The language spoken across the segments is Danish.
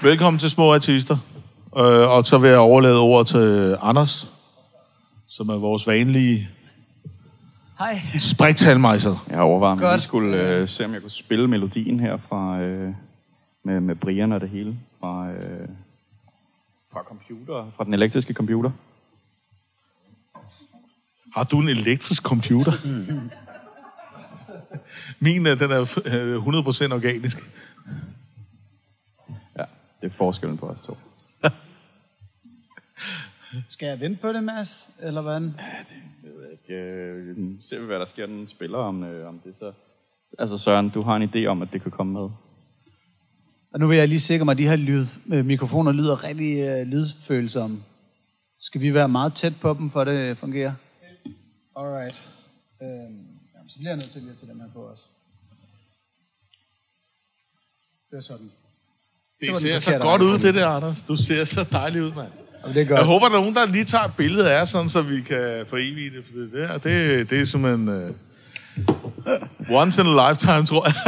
Velkommen til Små Artister. Og så vil jeg overlade ordet til Anders, som er vores vanlige sprittalmejser. Jeg overvejer, om jeg skulle se, om jeg kunne spille melodien her fra, med Brian og det hele fra computer, fra den elektriske computer. Har du en elektrisk computer? Min, den er 100% organisk. Ja, det er forskellen på os to. Skal jeg vente på det, Mads? Eller hvordan? Ja, det ved jeg ikke. Ser vi, hvad der sker, den spiller om det så. Altså Søren, du har en idé om, at det kan komme med. Og nu vil jeg lige sikre mig, at de her mikrofoner lyder rigtig lydfølsomme. Skal vi være meget tæt på dem, for det fungerer? Alright. Så bliver jeg nødt til lige at tage dem her på os. Det er sådan. Det ser så godt ud, det der, Anders. Du ser så dejlig ud, mand. Det er godt. Jeg håber, der er nogen, der lige tager et billede af, sådan, så vi kan forevige det. For det er simpelthen once in a lifetime, tror jeg.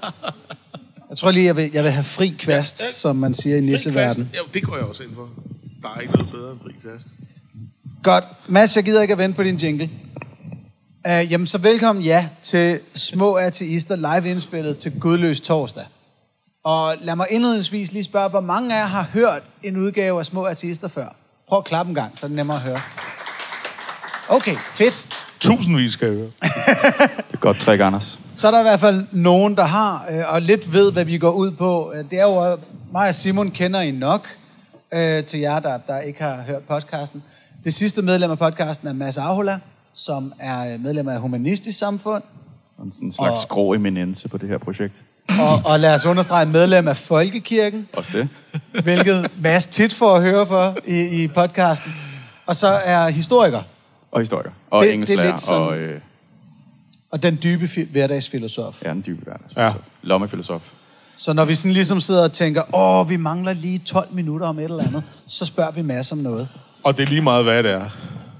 Jeg tror lige, jeg vil have fri kvast, som man siger i nisseverdenen. Ja, det går jeg også ind for. Der er ikke noget bedre end fri kvast. Godt. Mads, jeg gider ikke at vente på din jingle. Jamen, så velkommen til Små Ateister live indspillet til Gudløs Torsdag. Og lad mig indledningsvis lige spørge, hvor mange af jer har hørt en udgave af Små Ateister før? Prøv at klappe en gang, så er det nemmere at høre. Okay, fedt. Tusindvis skal jeg høre. Det er godt trick, Anders. Så er der i hvert fald nogen, der har, og lidt ved, hvad vi går ud på. Det er jo, mig og Simon kender I nok, til jer, der ikke har hørt podcasten. Det sidste medlem af podcasten er Mads Ahola, som er medlem af Humanistisk Samfund. En slags grå eminence på det her projekt. Og lad os understrege medlem af Folkekirken. Også det. Hvilket Mads tit får at høre på i podcasten. Og så er historiker. Og historiker. Og engelsklærer. Og den dybe hverdagsfilosof. Ja, den dybe hverdagsfilosof. Ja. Lommefilosof. Så når vi sådan ligesom sidder og tænker, vi mangler lige 12 minutter om et eller andet, så spørger vi Mads om noget. Og det er lige meget, hvad det er.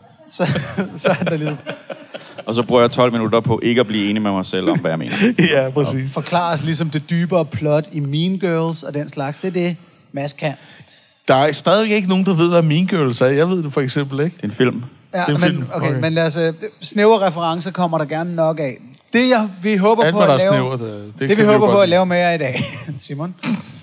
Så er der lidt. Og så bruger jeg 12 minutter på ikke at blive enig med mig selv om, hvad jeg mener. Ja, præcis. Og forklare os ligesom det dybere plot i Mean Girls og den slags. Det er det, Mads kan. Der er stadig ikke nogen, der ved, hvad Mean Girls er. Jeg ved det for eksempel ikke. Det er en film. Ja, det er en film. Okay, men lad os... Snævre referencer kommer der gerne nok af. Vi håber alt, på at lave... Snævert, det vi håber på at lave med jer i dag, Simon.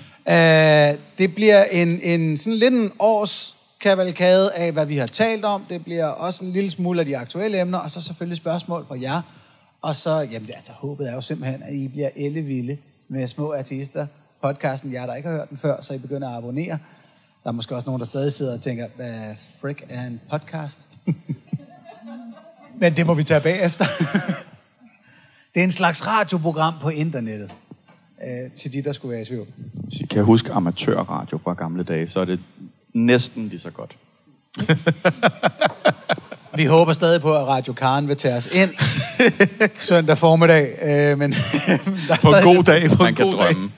Det bliver en sådan lidt en års kavalkade af, hvad vi har talt om. Det bliver også en lille smule af de aktuelle emner, og så selvfølgelig spørgsmål fra jer. Og så, håbet er jo simpelthen, at I bliver ellevilde med Små Artister. Podcasten, jer der ikke har hørt den før, så I begynder at abonnere. Der er måske også nogen, der stadig sidder og tænker, hvad frick er en podcast? Men det må vi tage bagefter. Det er en slags radioprogram på internettet. Til de, der skulle være i tvivl. Hvis I kan huske amatørradio fra gamle dage, så er det næsten lige så godt. Vi håber stadig på, at Radio Karen vil tage os ind søndag formiddag. Men der er på en god dag. Man kan drømme.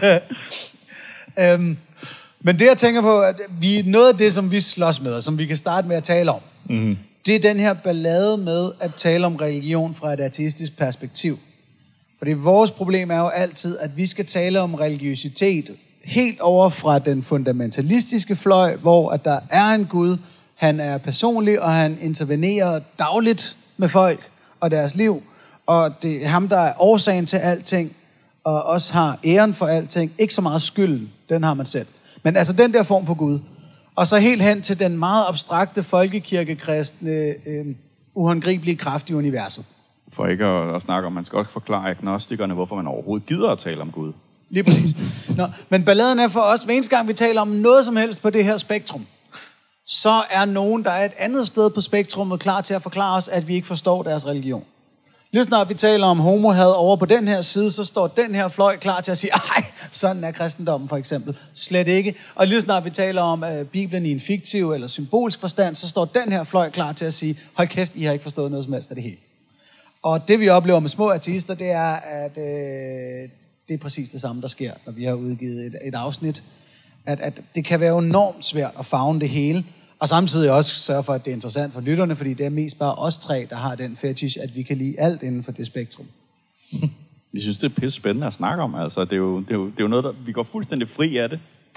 Men det, jeg tænker på, at noget af det, som vi slås med, og som vi kan starte med at tale om, det er den her ballade med at tale om religion fra et ateistisk perspektiv. Fordi vores problem er jo altid, at vi skal tale om religiøsitet helt over fra den fundamentalistiske fløj, hvor at der er en Gud, han er personlig, og han intervenerer dagligt med folk og deres liv. Og det er ham, der er årsagen til alting, og også har æren for alting. Ikke så meget skylden, den har man selv. Men altså den der form for Gud. Og så helt hen til den meget abstrakte folkekirkekristne, uhåndgribelige kraft i universet. For ikke at snakke om, man skal også forklare agnostikerne, hvorfor man overhovedet gider at tale om Gud. Lige præcis. Men balladen er for os, hver eneste gang vi taler om noget som helst på det her spektrum, så er nogen, der er et andet sted på spektrummet, klar til at forklare os, at vi ikke forstår deres religion. Lige snart vi taler om homohad over på den her side, så står den her fløj klar til at sige, ej, sådan er kristendommen for eksempel. Slet ikke. Og lige snart vi taler om Bibelen i en fiktiv eller symbolsk forstand, så står den her fløj klar til at sige, hold kæft, I har ikke forstået noget som helst af det hele. Og det vi oplever med Små Artister, det er, at det er præcis det samme, der sker, når vi har udgivet et afsnit. At det kan være enormt svært at favne det hele, og samtidig også sørge for, at det er interessant for lytterne, fordi det er mest bare os tre, der har den fetish, at vi kan lide alt inden for det spektrum. Vi synes, det er pisse spændende at snakke om. Altså, det er jo noget, der vi går fuldstændig fri af det,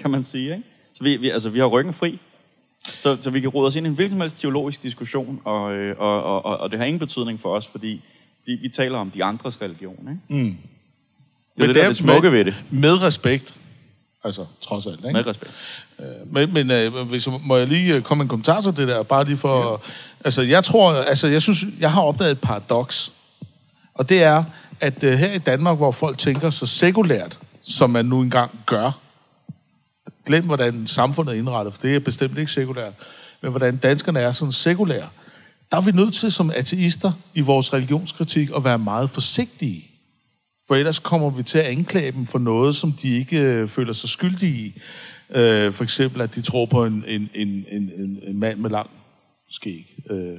kan man sige. Ikke? Så vi har ryggen fri. Så vi kan rode os ind i en hvilken som helst teologisk diskussion, og det har ingen betydning for os, fordi vi taler om de andres religion. Ikke? Mm. Det er det smukke ved det. Med respekt. Altså, trods alt, ikke? Med respekt. Men hvis, må jeg lige komme med en kommentar til det der, bare lige for... Ja. Altså, jeg synes, jeg har opdaget et paradoks. Og det er, at her i Danmark, hvor folk tænker så sekulært, som man nu engang gør, glem, hvordan samfundet er indrettet, for det er bestemt ikke sekulært, men hvordan danskerne er sådan sekulære, der er vi nødt til som ateister i vores religionskritik at være meget forsigtige. For ellers kommer vi til at anklage dem for noget, som de ikke føler sig skyldige i. For eksempel, at de tror på en mand med lang skæg.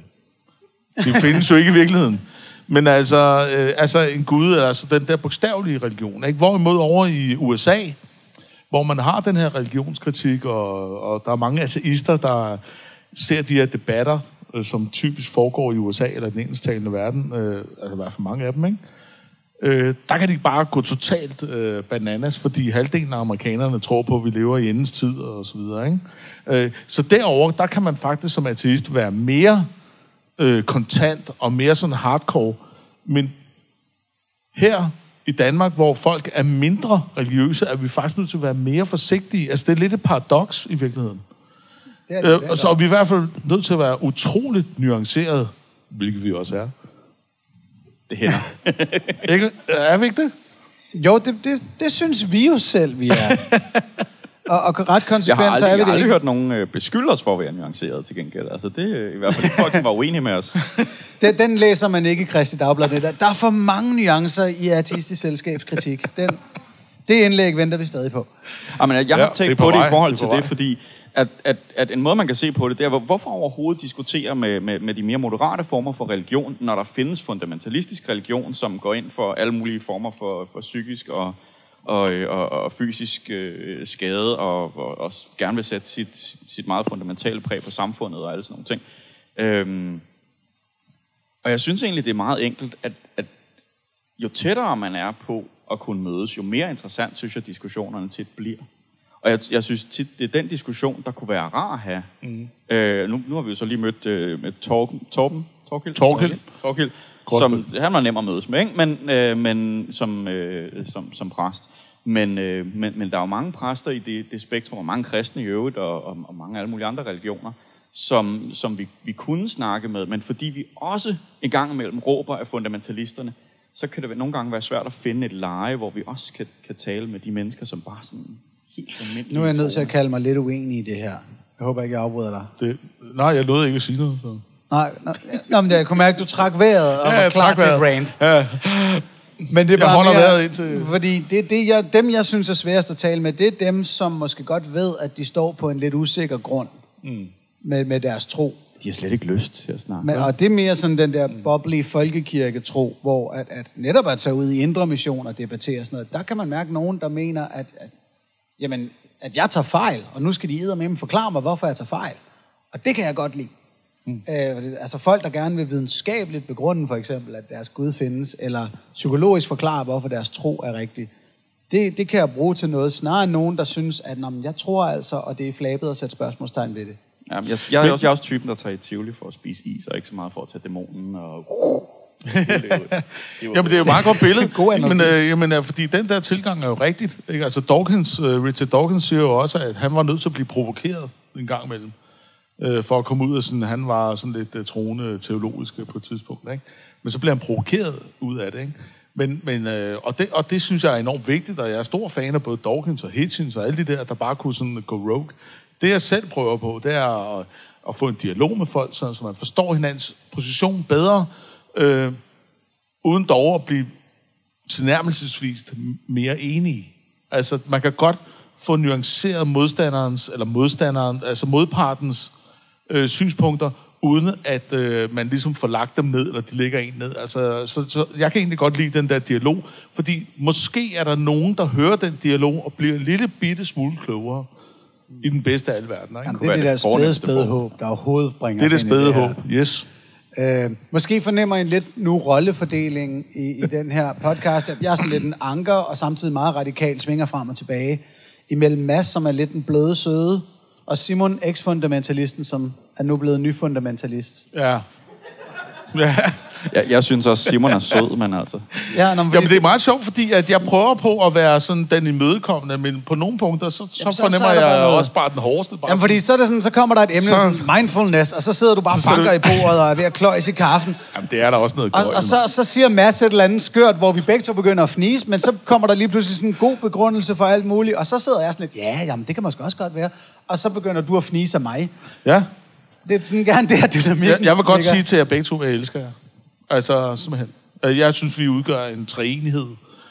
Det findes jo ikke i virkeligheden. Men altså en gud, altså den der bogstavelige religion. Ikke? Hvorimod over i USA, hvor man har den her religionskritik, og der er mange ateister, der ser de her debatter, som typisk foregår i USA eller den engelsktalende verden, altså i hvert fald mange af dem, ikke? Der kan de bare gå totalt bananas, fordi halvdelen af amerikanerne tror på, at vi lever i endens tid og så videre, ikke? Så derover der kan man faktisk som ateist være mere kontant og mere sådan hardcore. Men her i Danmark, hvor folk er mindre religiøse, er vi faktisk nødt til at være mere forsigtige. Altså, det er lidt et paradoks i virkeligheden. Så er vi i hvert fald nødt til at være utroligt nuanceret, hvilket vi også er. Det hænder. Ikke? Er vi ikke det? Jo, det synes vi jo selv, vi er. og ret konsekvent, så er vi det ikke. Jeg har aldrig hørt nogen beskylde os for at være nuanceret til gengæld. Altså, det er i hvert fald ikke folk, som var uenige med os. Den læser man ikke i Kristi Dagblad. Der er for mange nuancer i ateistisk selskabskritik. Det indlæg venter vi stadig på. Jamen, jeg har tænkt på det i forhold til det, fordi at en måde, man kan se på det, det er, hvorfor overhovedet diskutere med de mere moderate former for religion, når der findes fundamentalistisk religion, som går ind for alle mulige former for psykisk og fysisk skade, og gerne vil sætte sit meget fundamentale præg på samfundet og alle sådan nogle ting. Og jeg synes egentlig, det er meget enkelt, at jo tættere man er på at kunne mødes, jo mere interessant synes jeg, diskussionerne tit bliver. Og jeg synes tit, det er den diskussion, der kunne være rar at have. Nu har vi jo så lige mødt med Torkild, som han var nem at mødes med, ikke? Men som præst. Men der er jo mange præster i det spektrum, og mange kristne i øvrigt, og mange alle mulige andre religioner, som vi kunne snakke med, men fordi vi også en gang imellem råber af fundamentalisterne, så kan det nogle gange være svært at finde et leje, hvor vi også kan tale med de mennesker, som bare sådan helt almindelige. Nu er jeg nødt til at kalde mig lidt uenig i det her. Jeg håber ikke, jeg afbryder dig. Nej, jeg lovede ikke at sige noget. Så. Nej, men jeg kunne mærke, at du trak vejret og var klar til et rant. Ja. Men det er bare jeg holder vejret indtil... Fordi dem, jeg synes er sværest at tale med, det er dem, som måske godt ved, at de står på en lidt usikker grund med deres tro. De har slet ikke lyst til at snakke. Og det er mere sådan den der boblige folkekirketro, hvor at netop at tage ud i indre mission og debattere sådan noget, der kan man mærke nogen, der mener, at jeg tager fejl, og nu skal de eddermame forklare mig, hvorfor jeg tager fejl. Og det kan jeg godt lide. Altså folk, der gerne vil videnskabeligt begrunde for eksempel, at deres Gud findes, eller psykologisk forklare, hvorfor deres tro er rigtig. Det kan jeg bruge til noget, snarere end nogen, der synes, at jeg tror altså, og det er flabet at sætte spørgsmålstegn ved det. Jamen, jeg er også typen, der tager i Tivoli for at spise is, og ikke så meget for at tage dæmonen og... Jamen, det er jo meget godt billede. Men fordi den der tilgang er jo rigtigt. Ikke? Altså, Richard Dawkins siger jo også, at han var nødt til at blive provokeret en gang imellem, for at komme ud af sådan, han var sådan lidt troende teologisk på et tidspunkt. Ikke? Men så bliver han provokeret ud af det. Ikke? Og det synes jeg er enormt vigtigt, og jeg er stor fan af både Dawkins og Hitchens og alle de der bare kunne sådan gå rogue. Det jeg selv prøver på, det er at få en dialog med folk, så man forstår hinandens position bedre, uden dog at blive tilnærmelsesvist mere enige. Altså, man kan godt få nuanceret modpartens synspunkter, uden at man ligesom får lagt dem ned, eller de lægger en ned. Altså, så jeg kan egentlig godt lide den der dialog, fordi måske er der nogen, der hører den dialog og bliver en lille bitte smule klogere i den bedste af alle verdener. Ikke? Jamen, det er det der spæde håb, der overhovedet bringer det er det spæde håb, yes. Måske fornemmer en lidt nu rollefordeling i den her podcast. Jeg er sådan lidt en anker, og samtidig meget radikalt svinger frem og tilbage imellem Mads, som er lidt en bløde søde, og Simon, eks-fundamentalisten, som er nu blevet nyfundamentalist. Ja. Ja. Jeg synes også, Simon er sød, men altså... Ja, men det er meget sjovt, fordi at jeg prøver på at være sådan den imødekommende, men på nogle punkter, så fornemmer jeg også bare den hårdeste. Jamen, fordi så, er det sådan, så kommer der et emne, sådan mindfulness, og så sidder du bare og banker i bordet og er ved at kløjse i kaffen. Jamen, det er der også noget godt. Og så siger Mads et eller andet skørt, hvor vi begge to begynder at fnise, men så kommer der lige pludselig sådan en god begrundelse for alt muligt, og så sidder jeg sådan lidt, jamen, det kan måske også godt være. Og så begynder du at fnise af mig. Ja. Det er sådan gerne det her dynamik. Jeg vil godt sige til jer begge to, hvad jeg elsker jer. Altså, simpelthen. Jeg synes, vi udgør en treenighed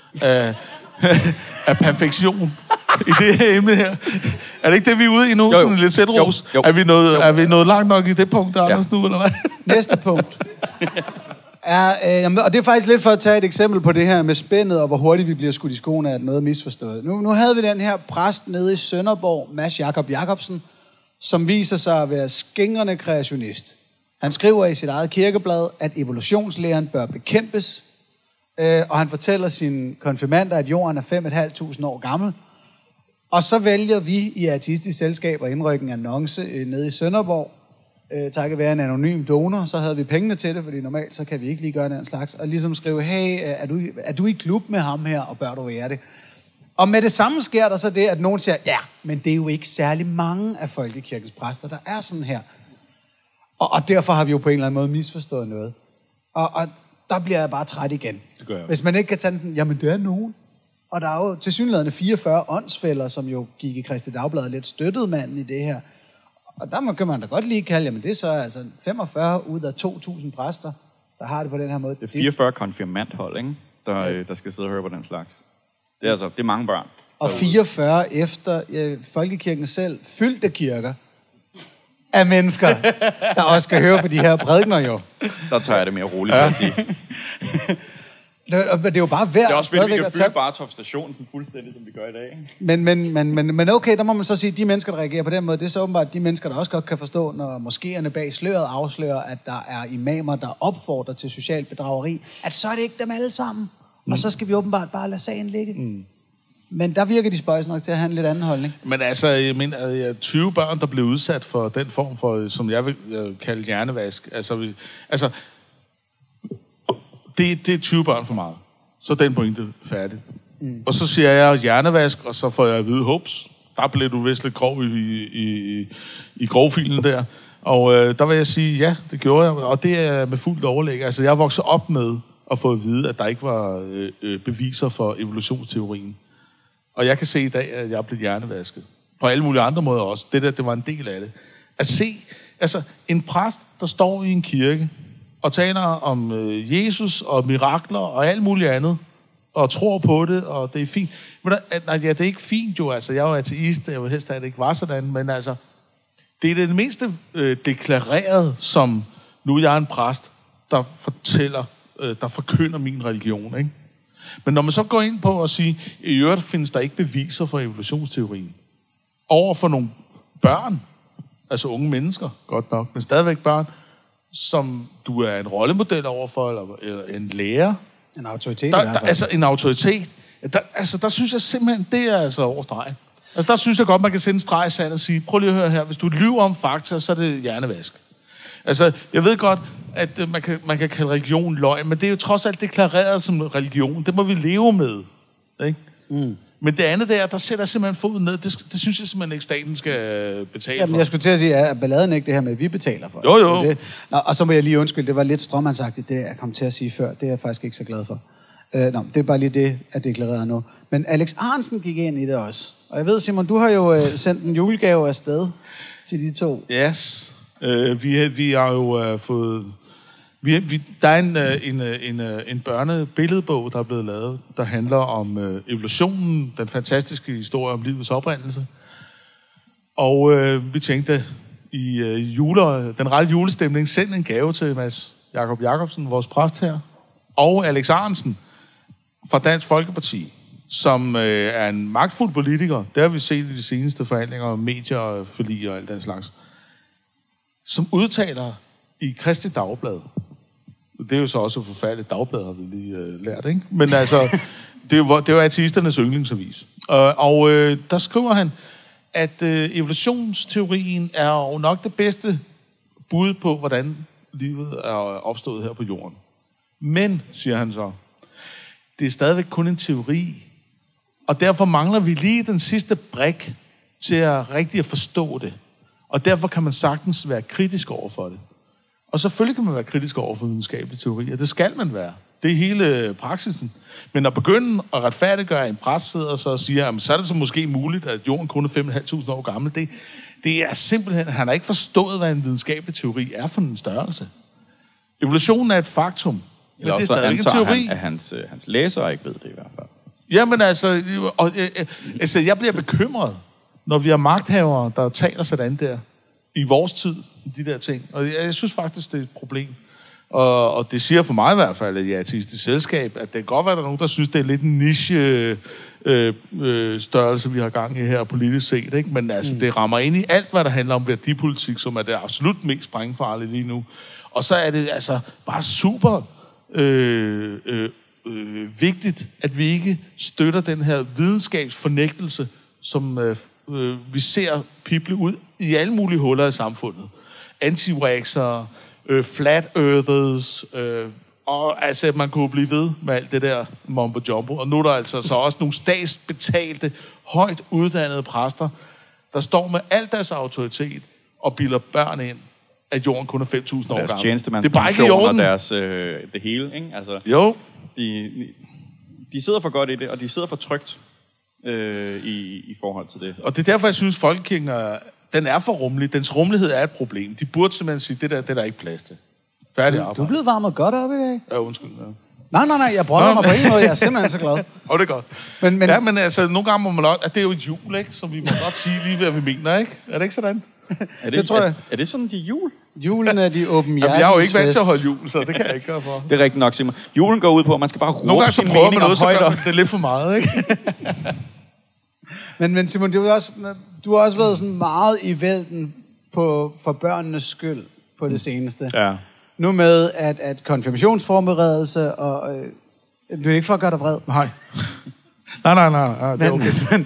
af perfektion i det her emne her. Er det ikke det, vi er ude i nu? Jo. Sådan lidt sætros? Er vi nået langt nok i det punkt, der Anders nu, eller hvad? Næste punkt. Og det er faktisk lidt for at tage et eksempel på det her med spændet, og hvor hurtigt vi bliver skudt i skoene af noget misforstået. Nu havde vi den her præst nede i Sønderborg, Mads Jakob Jacobsen, som viser sig at være skingrende kreationist. Han skriver i sit eget kirkeblad, at evolutionslæren bør bekæmpes, og han fortæller sine konfirmander, at jorden er 5.500 år gammel. Og så vælger vi i Artistisk Selskab at indrykke en annonce nede i Sønderborg. Takket være en anonym donor, så havde vi pengene til det, fordi normalt så kan vi ikke lige gøre den slags. Og ligesom skrive, hey, er du i klub med ham her, og bør du være det? Og med det samme sker der så det, at nogen siger, ja, men det er jo ikke særlig mange af folkekirkens præster, der er sådan her. Og derfor har vi jo på en eller anden måde misforstået noget. Og der bliver jeg bare træt igen. Det gør jeg. Hvis man ikke kan tage den sådan, jamen det er nogen. Og der er jo tilsyneladende 44 åndsfælder, som jo gik i Kristi Dagblad lidt støttede manden i det her. Og der kan man da godt lige kalde, jamen det er så altså 45 ud af 2.000 præster, der har det på den her måde. Det er 44 konfirmandhold, ikke? Der skal sidde og høre på den slags. Det er mange børn. Og 44 efter folkekirken selv fyldte kirker af mennesker, der også skal høre på de her prædikener jo. Der tager jeg det mere roligt, at sige. Det er jo bare værd. Det er også fedt, vi kan fylde Bartop Station fuldstændig, som vi gør i dag. Ikke? Men okay, der må man så sige, at de mennesker, der reagerer på den måde, det er så åbenbart de mennesker, der også godt kan forstå, når moskéerne bag sløret afslører, at der er imamer, der opfordrer til socialt bedrageri, at så er det ikke dem alle sammen. Og så skal vi åbenbart bare lade sagen ligge. Men der virker de spøjs nok til at have en lidt anden holdning. Men altså, jeg mener, 20 børn, der blev udsat for den form for, som jeg vil kalde hjernevask. Altså det er 20 børn for meget. Så er den pointe færdig. Og så siger jeg hjernevask, og så får jeg at vide, hops, der blev du vist lidt grov i grovfilen der. Og der vil jeg sige, ja, det gjorde jeg, og det er med fuldt overlæg. Altså, jeg voksede op med at få at vide, at der ikke var beviser for evolutionsteorien. Og jeg kan se i dag, at jeg er blevet hjernevasket. På alle mulige andre måder også. Det var en del af det. At se, altså en præst, der står i en kirke og taler om Jesus og mirakler og alt muligt andet, og tror på det, og det er fint. Men det er ikke fint jo, altså. Jeg er jo ateist, jeg vil helst have, at det ikke var sådan, men altså, det er det mindste deklareret som, nu er jeg en præst, der fortæller, der forkynder min religion, ikke? Men når man så går ind på at sige, i øvrigt findes der ikke beviser for evolutionsteorien, over for nogle børn, altså unge mennesker, godt nok, men stadigvæk børn, som du er en rollemodel overfor, eller en lærer. En autoritet i hvert fald. Altså en autoritet. Der synes jeg simpelthen, det er altså over stregen. Altså der synes jeg godt, man kan sætte en streg i sand og sige, prøv lige at høre her, hvis du lyver om fakta, så er det hjernevask. Altså, jeg ved godt, at man kan kalde religion løgn, men det er jo trods alt deklareret som religion. Det må vi leve med. Ikke? Men det andet der sætter simpelthen foden ned. Det synes jeg simpelthen ikke, staten skal betale for. Jamen, jeg skulle til at sige, at balladen ikke det her med, at vi betaler for. Jo. Det. Nå, og så må jeg lige undskylde, det var lidt stråmandsagtigt, det jeg kom til at sige før. Det er jeg faktisk ikke så glad for. Det er bare lige det, jeg deklarerer nu. Men Alex Ahrendtsen gik ind i det også. Og jeg ved, Simon, du har jo sendt en julegave afsted til de to. Yes. Vi har jo fået... Der er en børnebilledbog, der er blevet lavet, der handler om evolutionen, den fantastiske historie om livets oprindelse. Og vi tænkte i den rette julestemning, send en gave til Mads Jakob Jacobsen, vores præst her, og Alex Ahrendtsen fra Dansk Folkeparti, som er en magtfuld politiker. Det har vi set i de seneste forhandlinger om medier og forlig og alt den slags. Som udtaler i Kristi Dagblad. Det er jo så også et forfærdeligt dagblad, har vi lige lært, ikke? Men altså, det er jo ateisternes yndlingsavis. Og der skriver han, at evolutionsteorien er jo nok det bedste bud på, hvordan livet er opstået her på jorden. Men, siger han så, det er stadigvæk kun en teori, og derfor mangler vi lige den sidste brik til at rigtig forstå det. Og derfor kan man sagtens være kritisk over for det. Og selvfølgelig kan man være kritisk over for videnskabelige teorier. Det skal man være. Det er hele praksisen. Men at begynde at retfærdiggøre en præst sidder og så siger, jamen, så er det så måske muligt, at jorden kun er 5.500 år gammel. Det er simpelthen, han har ikke forstået, hvad en videnskabelig teori er for en størrelse. Evolutionen er et faktum. Eller men det er stadig ikke en teori. At hans læsere ikke ved det i hvert fald. Jamen altså, jeg bliver bekymret, når vi har magthavere, der taler sådan der i vores tid, de der ting. Og jeg synes faktisk, det er et problem. Og det siger for mig i hvert fald, at jeg er ateistisk selskab, at det kan godt være, at der er nogen, der synes, det er lidt en niche størrelse, vi har gang i her politisk set. Ikke? Men altså, det rammer ind i alt, hvad der handler om værdipolitik, som er det absolut mest sprængfarlige lige nu. Og så er det altså bare super vigtigt, at vi ikke støtter den her videnskabsfornægtelse, som vi ser pible ud i alle mulige huller i samfundet. Anti-vaxxere, flat earthers, og altså, man kunne blive ved med alt det der mumbo-jumbo. Og nu er der altså så også nogle statsbetalte, højt uddannede præster, der står med al deres autoritet og bilder børn ind, at jorden kun er 5.000 år gammel. Det er bare ikke i orden. Deres, det hele, ikke? Altså, jo. De sidder for godt i det, og de sidder for trygt i forhold til det. Og det er derfor, jeg synes, folkekirken den er for rummelig. Dens rummelighed er et problem. De burde simpelthen sige, det der er ikke plads til. Færdig arbejde. Du er blevet varmet godt op i dag. Ja, undskyld. Ja. Nej, jeg brokker mig på en måde. Jeg er simpelthen så glad. Det er godt. Men altså, nogle gange må man også, at det er jo et jul, ikke? Så vi må godt sige lige, hvad vi mener, ikke? Er det ikke sådan? Det tror jeg. Er det sådan, de jul? Julen er de åbenhjertiges. Jeg er jo ikke vant til at holde jul, så det kan jeg ikke gøre for. Det er rigtigt nok, Simon. Julen går ud på, at man skal bare råbe nogle gange sin prøver mening man noget, så højder. det er lidt for meget, ikke? Men Simon, du har også været sådan meget i vælten for børnenes skyld på det seneste. Ja. Nu med, at konfirmationsforberedelse, og du er ikke for at gøre dig vred. Nej. Nej, det er okay.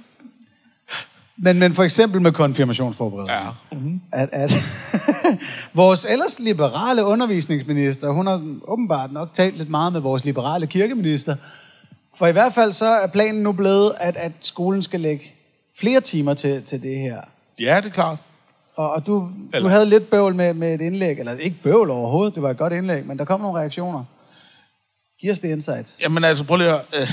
Men for eksempel med konfirmationsforberedelse. Ja. Mm-hmm. At vores ellers liberale undervisningsminister, hun har åbenbart nok talt lidt meget med vores liberale kirkeminister. For i hvert fald så er planen nu blevet, at skolen skal lægge flere timer til det her. Ja, det er klart. Og du havde lidt bøvl med et indlæg, eller ikke bøvl overhovedet, det var et godt indlæg, men der kom nogle reaktioner. Giv os det insights. Jamen altså, prøv lige at...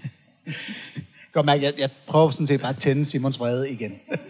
Godt mærke, jeg prøver sådan set bare at tænde Simons vrede igen.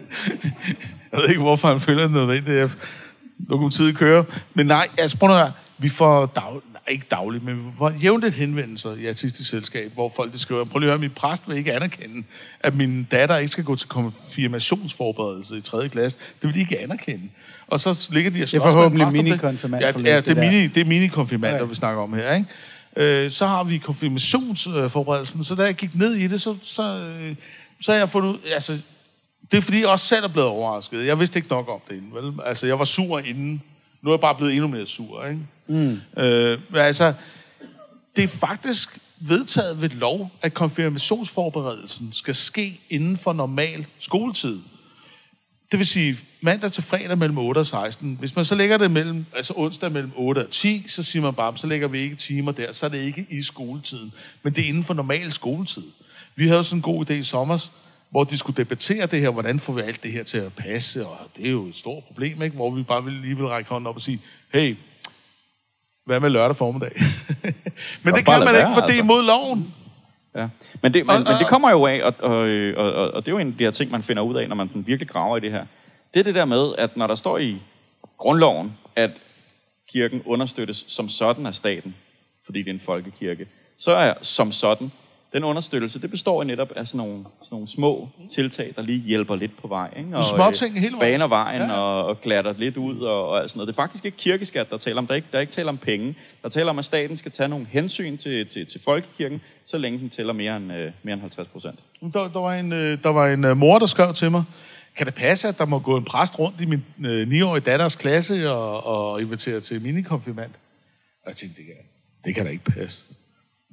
Jeg ved ikke, hvorfor han føler det nødvendigt. Nu kan tid køre. Men nej, altså prøv at vi får ikke dagligt, men vi får jævnligt henvendelser i Ateistisk Selskab, hvor folk de skriver, prøv lige at høre, min præst vil ikke anerkende, at min datter ikke skal gå til konfirmationsforberedelse i 3. klasse. Det vil de ikke anerkende. Og så ligger de og slås. Det er forhåbentlig mini-konfirmand. Ja, det er mini-konfirmand, der vi snakker om her, ikke? Så har vi konfirmationsforberedelsen, så da jeg gik ned i det, så har jeg fundet ud, altså, det er fordi, jeg også selv er blevet overrasket. Jeg vidste ikke nok om det inden, vel? Altså, jeg var sur inden. Nu er jeg bare blevet endnu mere sur, ikke? Altså, det er faktisk vedtaget ved lov, at konfirmationsforberedelsen skal ske inden for normal skoletid. Det vil sige mandag til fredag mellem 8 og 16. Hvis man så lægger det onsdag mellem 8 og 10, så siger man bare, så lægger vi ikke timer der, så er det ikke i skoletiden. Men det er inden for normal skoletid. Vi havde sådan en god idé i sommer, hvor de skulle debattere det her, hvordan får vi alt det her til at passe, og det er jo et stort problem, ikke? Hvor vi bare lige vil række hånden op og sige, hey, hvad med lørdag formiddag? Men det kan man ikke, for det er imod loven. Ja. Men det kommer jo af, og det er jo en af de her ting, man finder ud af, når man virkelig graver i det her. Det er det der med, at når der står i grundloven, at kirken understøttes som sådan af staten, fordi det er en folkekirke, så er som sådan, den understøttelse, det består i netop af sådan nogle små tiltag, der lige hjælper lidt på vej, ikke? Og små ting hele vejen. Baner vejen, ja. og glatter lidt ud og alt sådan noget. Det er faktisk ikke kirkeskat, der taler om. Der er ikke tale om penge. Der taler om, at staten skal tage nogle hensyn til folkekirken, så længe den tæller mere end 50%. Der var en mor, der skrev til mig, kan det passe, at der må gå en præst rundt i min 9-årige datters klasse og invitere til minikonfirmand? Og jeg tænkte, det kan da ikke passe.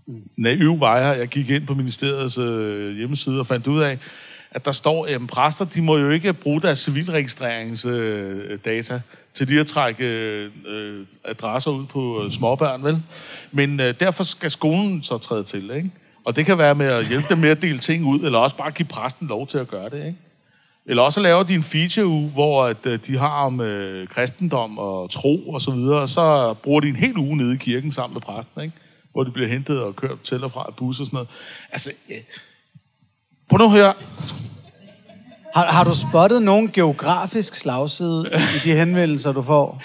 naiv var jeg gik ind på ministeriets hjemmeside og fandt ud af, at der står, at præster, de må jo ikke bruge deres civilregistreringsdata til de at trække adresser ud på småbørn, vel? Men derfor skal skolen så træde til, ikke? Og det kan være med at hjælpe dem med at dele ting ud, eller også bare give præsten lov til at gøre det, ikke? Eller også laver de en feature-uge, hvor at, de har om kristendom og tro og så videre, og så bruger de en hel uge nede i kirken sammen med præsten, ikke? Hvor de bliver hentet og kørt til og fra et bus og sådan noget. Altså, prøv nu at høre. Har du spottet nogen geografisk slagside i de henvendelser, du får?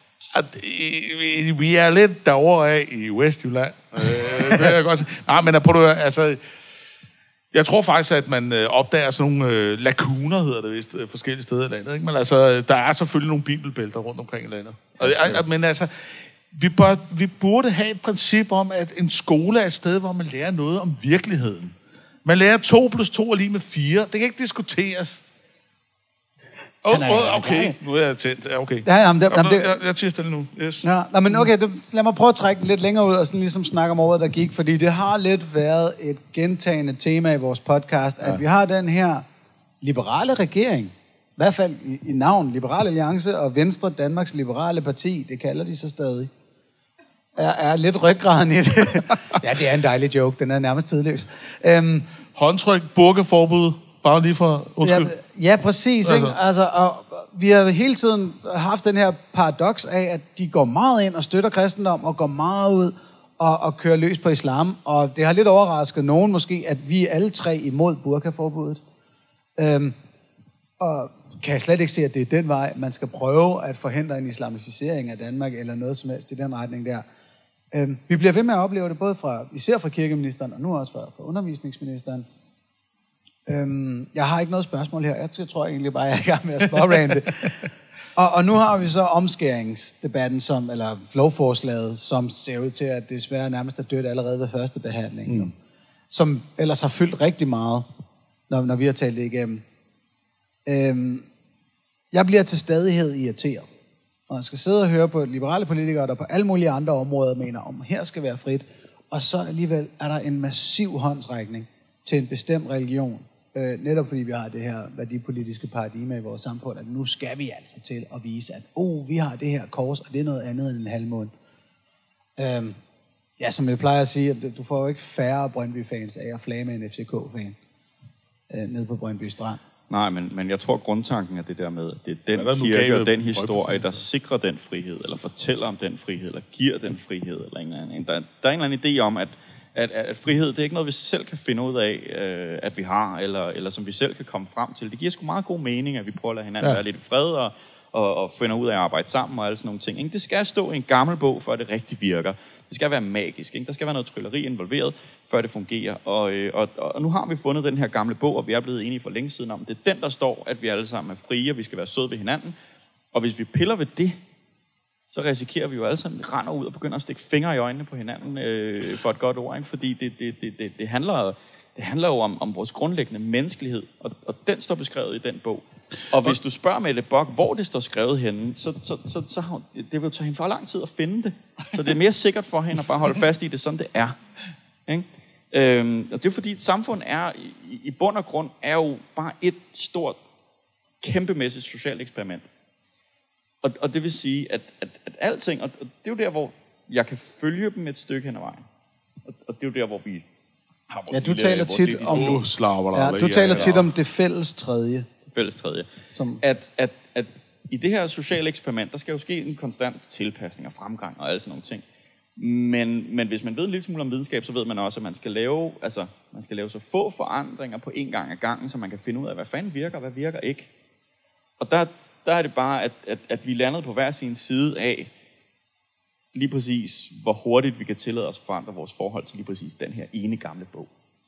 Vi er lidt derovre af i Vestjylland. Det er jeg godt sige. Nej, men prøv nu at høre, altså... Jeg tror faktisk, at man opdager sådan nogle lakuner, hedder det vist, forskellige steder i landet. Ikke? Men altså, der er selvfølgelig nogle bibelbælter rundt omkring i landet. Men altså, vi burde have et princip om, at en skole er et sted, hvor man lærer noget om virkeligheden. Man lærer 2 + 2 er lige med 4. Det kan ikke diskuteres. Okay, nu er jeg tændt. Ja, okay. Jeg tiger stille nu. Yes. Ja, men okay, lad mig prøve at trække lidt længere ud og sådan ligesom snakke om året, der gik, fordi det har lidt været et gentagende tema i vores podcast, at vi har den her liberale regering, i hvert fald i navn, Liberal Alliance og Venstre, Danmarks Liberale Parti, det kalder de så stadig, er lidt ryggraden i det. Ja, det er en dejlig joke, den er nærmest tidløs. Håndtryk, burkaforbud. Bare lige for undskyld. Ja, præcis. Ikke? Altså, og vi har hele tiden haft den her paradoks af, at de går meget ind og støtter kristendom, og går meget ud og kører løs på islam. Og det har lidt overrasket nogen måske, at vi er alle 3 imod burkaforbuddet. Og kan jeg slet ikke se, at det er den vej, man skal prøve at forhindre en islamificering af Danmark, eller noget som helst i den retning der. Vi bliver ved med at opleve det, både især fra kirkeministeren, og nu også fra undervisningsministeren. Jeg har ikke noget spørgsmål her. Jeg tror egentlig bare, jeg er i gang med at smårande. og nu har vi så omskæringsdebatten, eller lovforslaget, som ser ud til, at desværre nærmest er dødt allerede ved første behandling. Som ellers har fyldt rigtig meget, når vi har talt det igennem. Jeg bliver til stadighed irriteret. Og jeg skal sidde og høre på liberale politikere, der på alle mulige andre områder mener, om her skal være frit. Og så alligevel er der en massiv håndsrækning til en bestemt religion. Netop fordi vi har det her værdipolitiske paradigme i vores samfund, at nu skal vi altså til at vise, at vi har det her kors, og det er noget andet end en halvmåne. Ja, som jeg plejer at sige, at du får jo ikke færre Brøndby-fans af at flage med en FCK-fan nede på Brøndby Strand. Nej, men jeg tror, grundtanken er det der med, at det er den kirke og den historie, der sikrer den frihed, eller fortæller om den frihed, eller giver den frihed, eller en eller anden. Der er en eller anden idé om, at frihed, det er ikke noget, vi selv kan finde ud af, at vi har, eller som vi selv kan komme frem til. Det giver sgu meget god mening, at vi prøver at lade hinanden være lidt i fred, og finder ud af at arbejde sammen, og alle sådan nogle ting. Ikke? Det skal stå i en gammel bog, før det rigtig virker. Det skal være magisk. Ikke? Der skal være noget trylleri involveret, før det fungerer. Og nu har vi fundet den her gamle bog, og vi er blevet enige for længe siden om, det er den, der står, at vi alle sammen er frie, og vi skal være søde ved hinanden. Og hvis vi piller ved det, så risikerer vi jo alle sammen, at render ud og begynder at stikke fingre i øjnene på hinanden for et godt ord. Ikke? Fordi det handler jo om vores grundlæggende menneskelighed, og den står beskrevet i den bog. Og hvis du spørger Mette Bock, hvor det står skrevet henne, så det vil jo tage hende for lang tid at finde det. Så det er mere sikkert for hende at bare holde fast i det, sådan det er. Ikke? Og det er fordi, et samfund er i bund og grund er jo bare et stort, kæmpemæssigt socialt eksperiment. Og det vil sige, at alting, og det er jo der, hvor jeg kan følge dem et stykke hen ad vejen. Og det er jo der, hvor vi har vores du taler tit om du taler tit om det fælles tredje. Fælles tredje. At i det her sociale eksperiment, der skal jo ske en konstant tilpasning og fremgang og alle sådan nogle ting. Men hvis man ved en lille smule om videnskab, så ved man også, at man skal lave så få forandringer på en gang ad gangen, så man kan finde ud af, hvad fanden virker og hvad virker ikke. Og der er det bare, at vi landede på hver sin side af lige præcis, hvor hurtigt vi kan tillade os at forandre vores forhold til lige præcis den her ene gamle bog.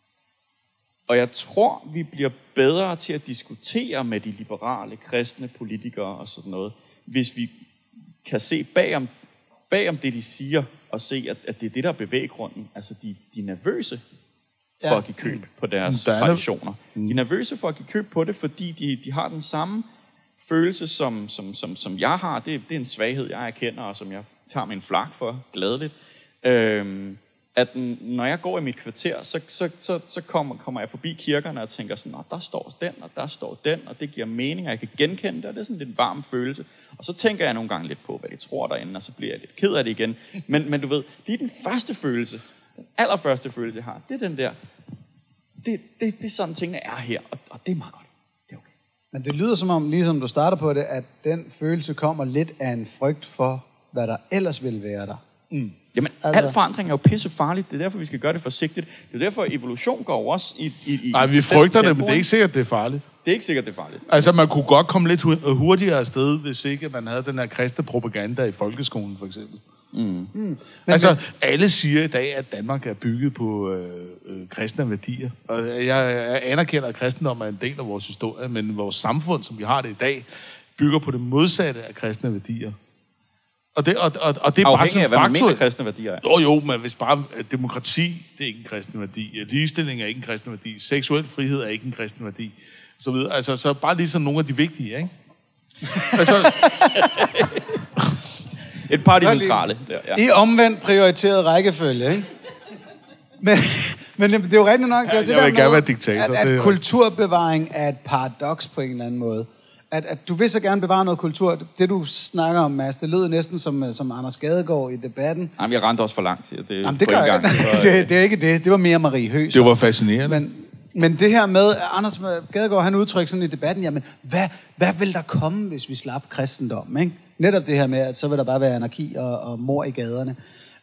Og jeg tror, vi bliver bedre til at diskutere med de liberale, kristne politikere og sådan noget, hvis vi kan se bagom det, de siger, og se, at det er det, der er bevæggrunden. Altså, de er nervøse for at give køb på deres traditioner. De er nervøse for at give køb på det, fordi de har den samme følelse, som jeg har. Det er en svaghed, jeg erkender, og som jeg tager min flak for gladeligt. at når jeg går i mit kvarter, så kommer jeg forbi kirkerne og tænker sådan, der står den, og der står den, og det giver mening, og jeg kan genkende det, og det er sådan lidt en varm følelse. Og så tænker jeg nogle gange lidt på, hvad de tror derinde, og så bliver jeg lidt ked af det igen. Men du ved, lige den første følelse, den allerførste følelse, jeg har, det er den der, det er sådan, tingene er her, og det er meget godt. Det er okay. Men det lyder som om, ligesom du starter på det, at den følelse kommer lidt af en frygt for, hvad der ellers vil være der. Mm. Jamen, al forandring er jo pissefarligt. Det er derfor, vi skal gøre det forsigtigt. Det er derfor, evolution går også i nej, vi frygter det, men det er ikke sikkert, det er farligt. Det er ikke sikkert, det er farligt. Altså, man kunne godt komme lidt hurtigere afsted, hvis ikke man havde den her kristne propaganda i folkeskolen, for eksempel. Altså, alle siger i dag, at Danmark er bygget på kristne værdier. Og jeg anerkender, at kristendom er en del af vores historie, men vores samfund, som vi har det i dag, bygger på det modsatte af kristne værdier. Og det er bare sådan af, hvad man mener, kristne værdier er. Jo, men hvis bare demokrati, det er ikke en kristen værdi. Ligestilling er ikke en kristen værdi. Seksuel frihed er ikke en kristen værdi. Så videre. Altså, så bare lige sådan nogle af de vigtige, ikke? Altså... Et par af de centrale. I omvendt prioriteret rækkefølge, ikke? Men det er jo rigtigt nok, det er det der med, at kulturbevaring er et paradoks på en eller anden måde. At du vil så gerne bevare noget kultur. Det du snakker om, Mads, det lød næsten som Anders Gadegaard i debatten. Jamen, jeg rendte også for langt til det. Jamen, det gør jeg. Det er ikke det. Det var mere Marie Høgh. Det var fascinerende. Men det her med, Anders Gadegaard, han udtrykker sådan i debatten, jamen, hvad vil der komme, hvis vi slap kristendom, ikke? Netop det her med, at så vil der bare være anarki og mord i gaderne.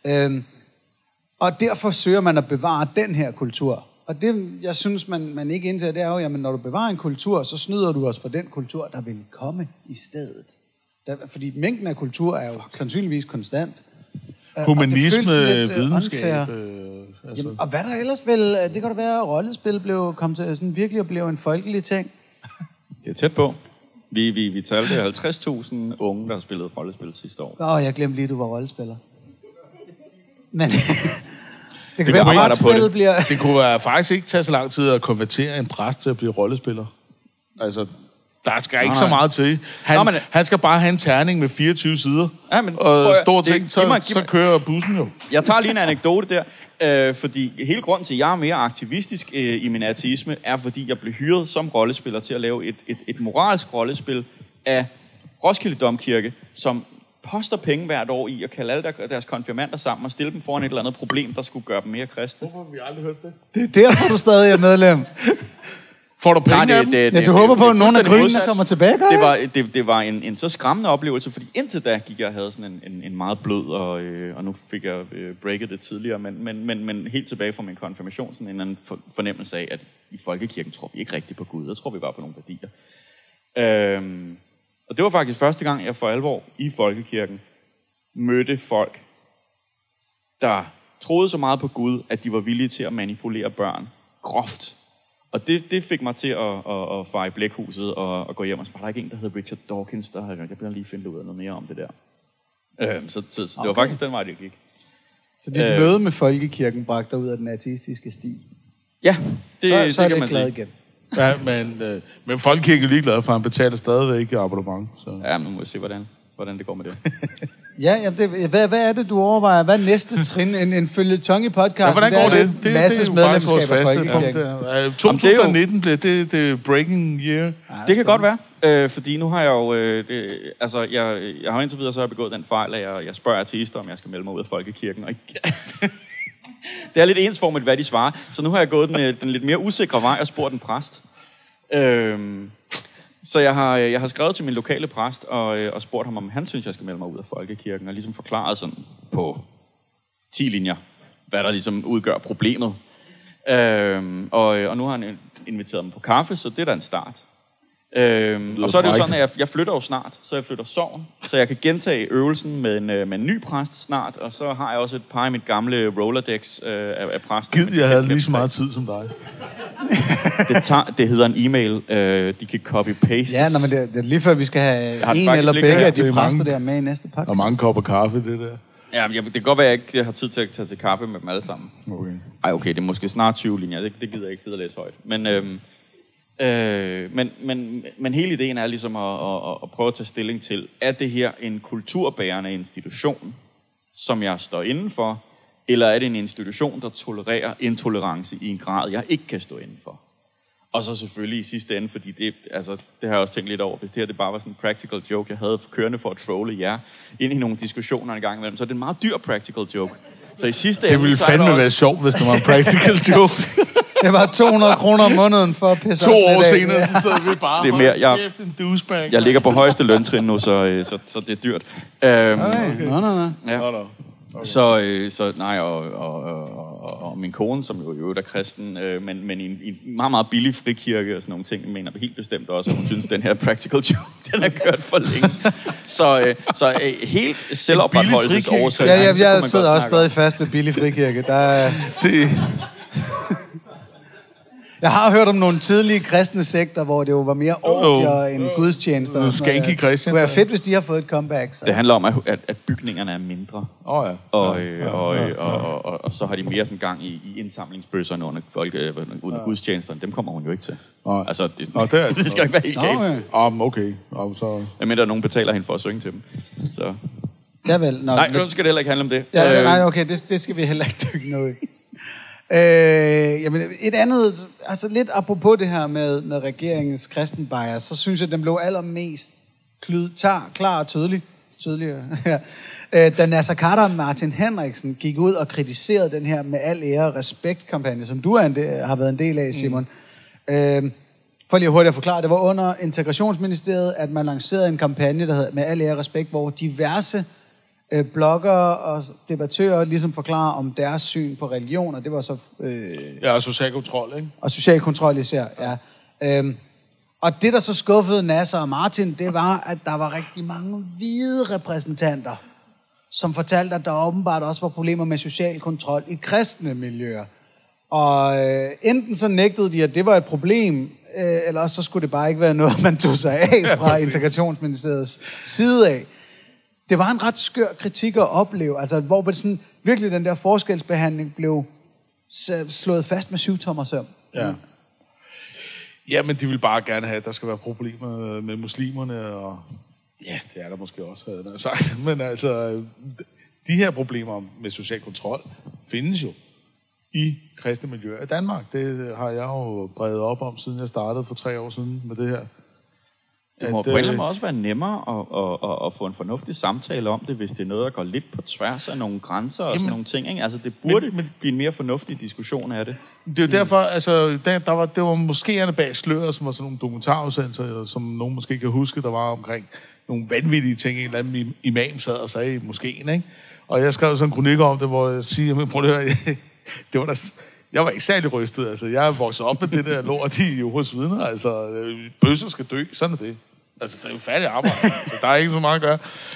Og derfor søger man at bevare den her kultur. Og det, jeg synes, man ikke indtager, det er jo, jamen, når du bevarer en kultur, så snyder du os for den kultur, der vil komme i stedet. Fordi mængden af kultur er jo sandsynligvis konstant. Humanisme, videnskab... Jamen, og hvad der ellers vil... Det kan da være, at rollespil kom til sådan virkelig at blive en folkelig ting. Det er tæt på. Vi talte 50.000 unge, der har spillet rollespil sidste år. Jeg glemte lige, at du var rollespiller. Men... Det kan være, det kunne faktisk ikke tage så lang tid at konvertere en præst til at blive rollespiller. Altså, der skal ikke så meget til. Han skal bare have en terning med 24 sider. Ja, men, og store ting, så kører bussen jo. Jeg tager lige en anekdote der. Fordi hele grunden til, at jeg er mere aktivistisk i min ateisme, er fordi jeg blev hyret som rollespiller til at lave et moralsk rollespil af Roskilde Domkirke, som poster penge hvert år i at kalde alle deres konfirmander sammen og stille dem foran et eller andet problem, der skulle gøre dem mere kristne. Hvorfor har vi aldrig hørt det? Det er derfor, du stadig er medlem. Får du penge af dem? Du håber på, at nogle af grynene kommer tilbage, gør det var en så skræmmende oplevelse, fordi indtil da gik jeg og havde sådan en meget blød, og nu fik jeg breaket det tidligere, men helt tilbage fra min konfirmation, sådan en anden fornemmelse af, at i folkekirken tror vi ikke rigtigt på Gud, der tror vi bare på nogle værdier. Og det var faktisk første gang, jeg for alvor i folkekirken mødte folk, der troede så meget på Gud, at de var villige til at manipulere børn groft. Og det fik mig til at fare i blækhuset og gå hjem og så var der ikke en, der hed Richard Dawkins, jeg bliver lige finde ud af noget mere om det der. Så det var faktisk den vej, det gik. Så dit møde med folkekirken bragte dig ud af den ateistiske sti? Ja, så er det glad igen. Ja, men folkekirken er ligeglad for, han betaler stadigvæk abonnement. Så. Ja, men nu må vi se, hvordan det går med det. Hvad er det, du overvejer? Hvad er næste trin? En føljeton i podcasten? Ja, hvordan går det? Det er medlemskab af folkekirken. 2019 blev det breaking year. Det kan godt være, fordi nu har jeg jo... jeg har indtil videre så begået den fejl, at jeg spørger ateister, om jeg skal melde mig ud af folkekirken. Og det er lidt ensformigt, hvad de svarer. Så nu har jeg gået den lidt mere usikre vej og spurgt en præst. Så jeg har skrevet til min lokale præst og spurgt ham, om han synes, jeg skal melde mig ud af folkekirken, og ligesom forklaret sådan på 10 linjer, hvad der ligesom udgør problemet. Og nu har han inviteret mig på kaffe, så det er da en start. Og så er det jo sådan, at jeg flytter jo snart, så jeg flytter sogn, så jeg kan gentage øvelsen med en ny præst snart, og så har jeg også et par i mit gamle Rolodex af præster. Gid, jeg havde lige så meget tid som dig. Det hedder en e-mail, de kan copy-paste. Ja, men det er lige før, vi skal have en eller begge af de præster der med i næste podcast. Og mange kopper kaffe, det der. Ja, det kan godt være, at jeg ikke har tid til at tage til kaffe med dem alle sammen. Okay, det er måske snart 20 linjer, det gider jeg ikke sidde og læse højt. Men hele ideen er ligesom at prøve at tage stilling til, er det her en kulturbærende institution, som jeg står inden for, Eller er det en institution, der tolererer intolerance i en grad, jeg ikke kan stå inden for? Og så selvfølgelig i sidste ende, fordi det har jeg også tænkt lidt over, hvis det her det bare var sådan en practical joke, jeg havde kørende for at trolle jer ind i nogle diskussioner en gang imellem, så er det en meget dyr practical joke. Så i sidste ende... Det ville fandme være sjovt, hvis det var en practical joke. Det var 200 kroner om måneden for at pisse 2 år senere, så sidder vi bare... Det er mere, jeg ligger på højeste løntrin nu, så det er dyrt. Okay. Okay. Så nej, og min kone, som jo er kristen, men i en meget, meget billig frikirke og sådan nogle ting, mener helt bestemt også, at hun synes, den her practical joke, den er kørt for længe. Så helt selvopretholdelsesårsag. Ja, jeg sidder også stadig fast ved billig frikirke. Jeg har hørt om nogle tidlige kristne sekter, hvor det jo var mere orgier end gudstjenester. Skanky Christian. Det kunne være fedt, hvis de har fået et comeback. Så. Det handler om, at bygningerne er mindre. Ja. Og så har de mere sådan gang i indsamlingsbøsserne under gudstjenesterne. Dem kommer hun jo ikke til. Altså, det skal ikke være helt galt. Okay. Så... Medmindre nogen betaler hende for at synge til dem. Så. Ja vel. Nej, nu skal det heller ikke handle om det. Nej, okay, det skal vi heller ikke dykke noget i. Jamen, et andet, altså lidt apropos det her med regeringens kristenbias, så synes jeg, at den blev allermest klar og tydeligere, da Naser Khader og Martin Henriksen gik ud og kritiserede den her med al ære og respekt-kampagne, som du har været en del af, Simon. For lige hurtigt at forklare, det var under Integrationsministeriet, at man lancerede en kampagne, der hed med al ære og respekt, hvor diverse bloggere og debattører ligesom forklarer om deres syn på religion, og det var så... og social kontrol, ikke? Og social kontrol især, ja. Og det, der så skuffede Naser og Martin, det var, at der var rigtig mange hvide repræsentanter, som fortalte, at der åbenbart også var problemer med social kontrol i kristne miljøer. Og enten så nægtede de, at det var et problem, eller også så skulle det bare ikke være noget, man tog sig af fra Integrationsministeriets side af. Det var en ret skør kritik at opleve, altså hvor sådan, virkelig den der forskelsbehandling blev slået fast med 7-tommer søm. Ja. Ja, men de vil bare gerne have, at der skal være problemer med muslimerne, og ja, det er der måske også, havde jeg sagt. Men altså, de her problemer med social kontrol findes jo i kristne miljøer i Danmark. Det har jeg jo bredt op om, siden jeg startede for 3 år siden med det her. Det må på en eller anden måde også være nemmere at få en fornuftig samtale om det, hvis det er noget, der går lidt på tværs af nogle grænser og sådan nogle ting. Ikke? Altså, det burde blive en mere fornuftig diskussion af det. Det er jo derfor, altså, det var moskéerne bag sløret, som var sådan nogle dokumentarudsendelser, som nogen måske kan huske, der var omkring nogle vanvittige ting, en eller anden imam sad og sagde i moskéen, ikke? Og jeg skrev sådan en kronik om det, hvor jeg siger, prøv at høre, det var der... Jeg var ikke særlig rystet, altså. Jeg er vokset op med det der lort i Jehovas vidner, altså. Bøsser skal dø, sådan er det. Altså, det er jo færdig arbejde, så der er ikke så meget at gøre.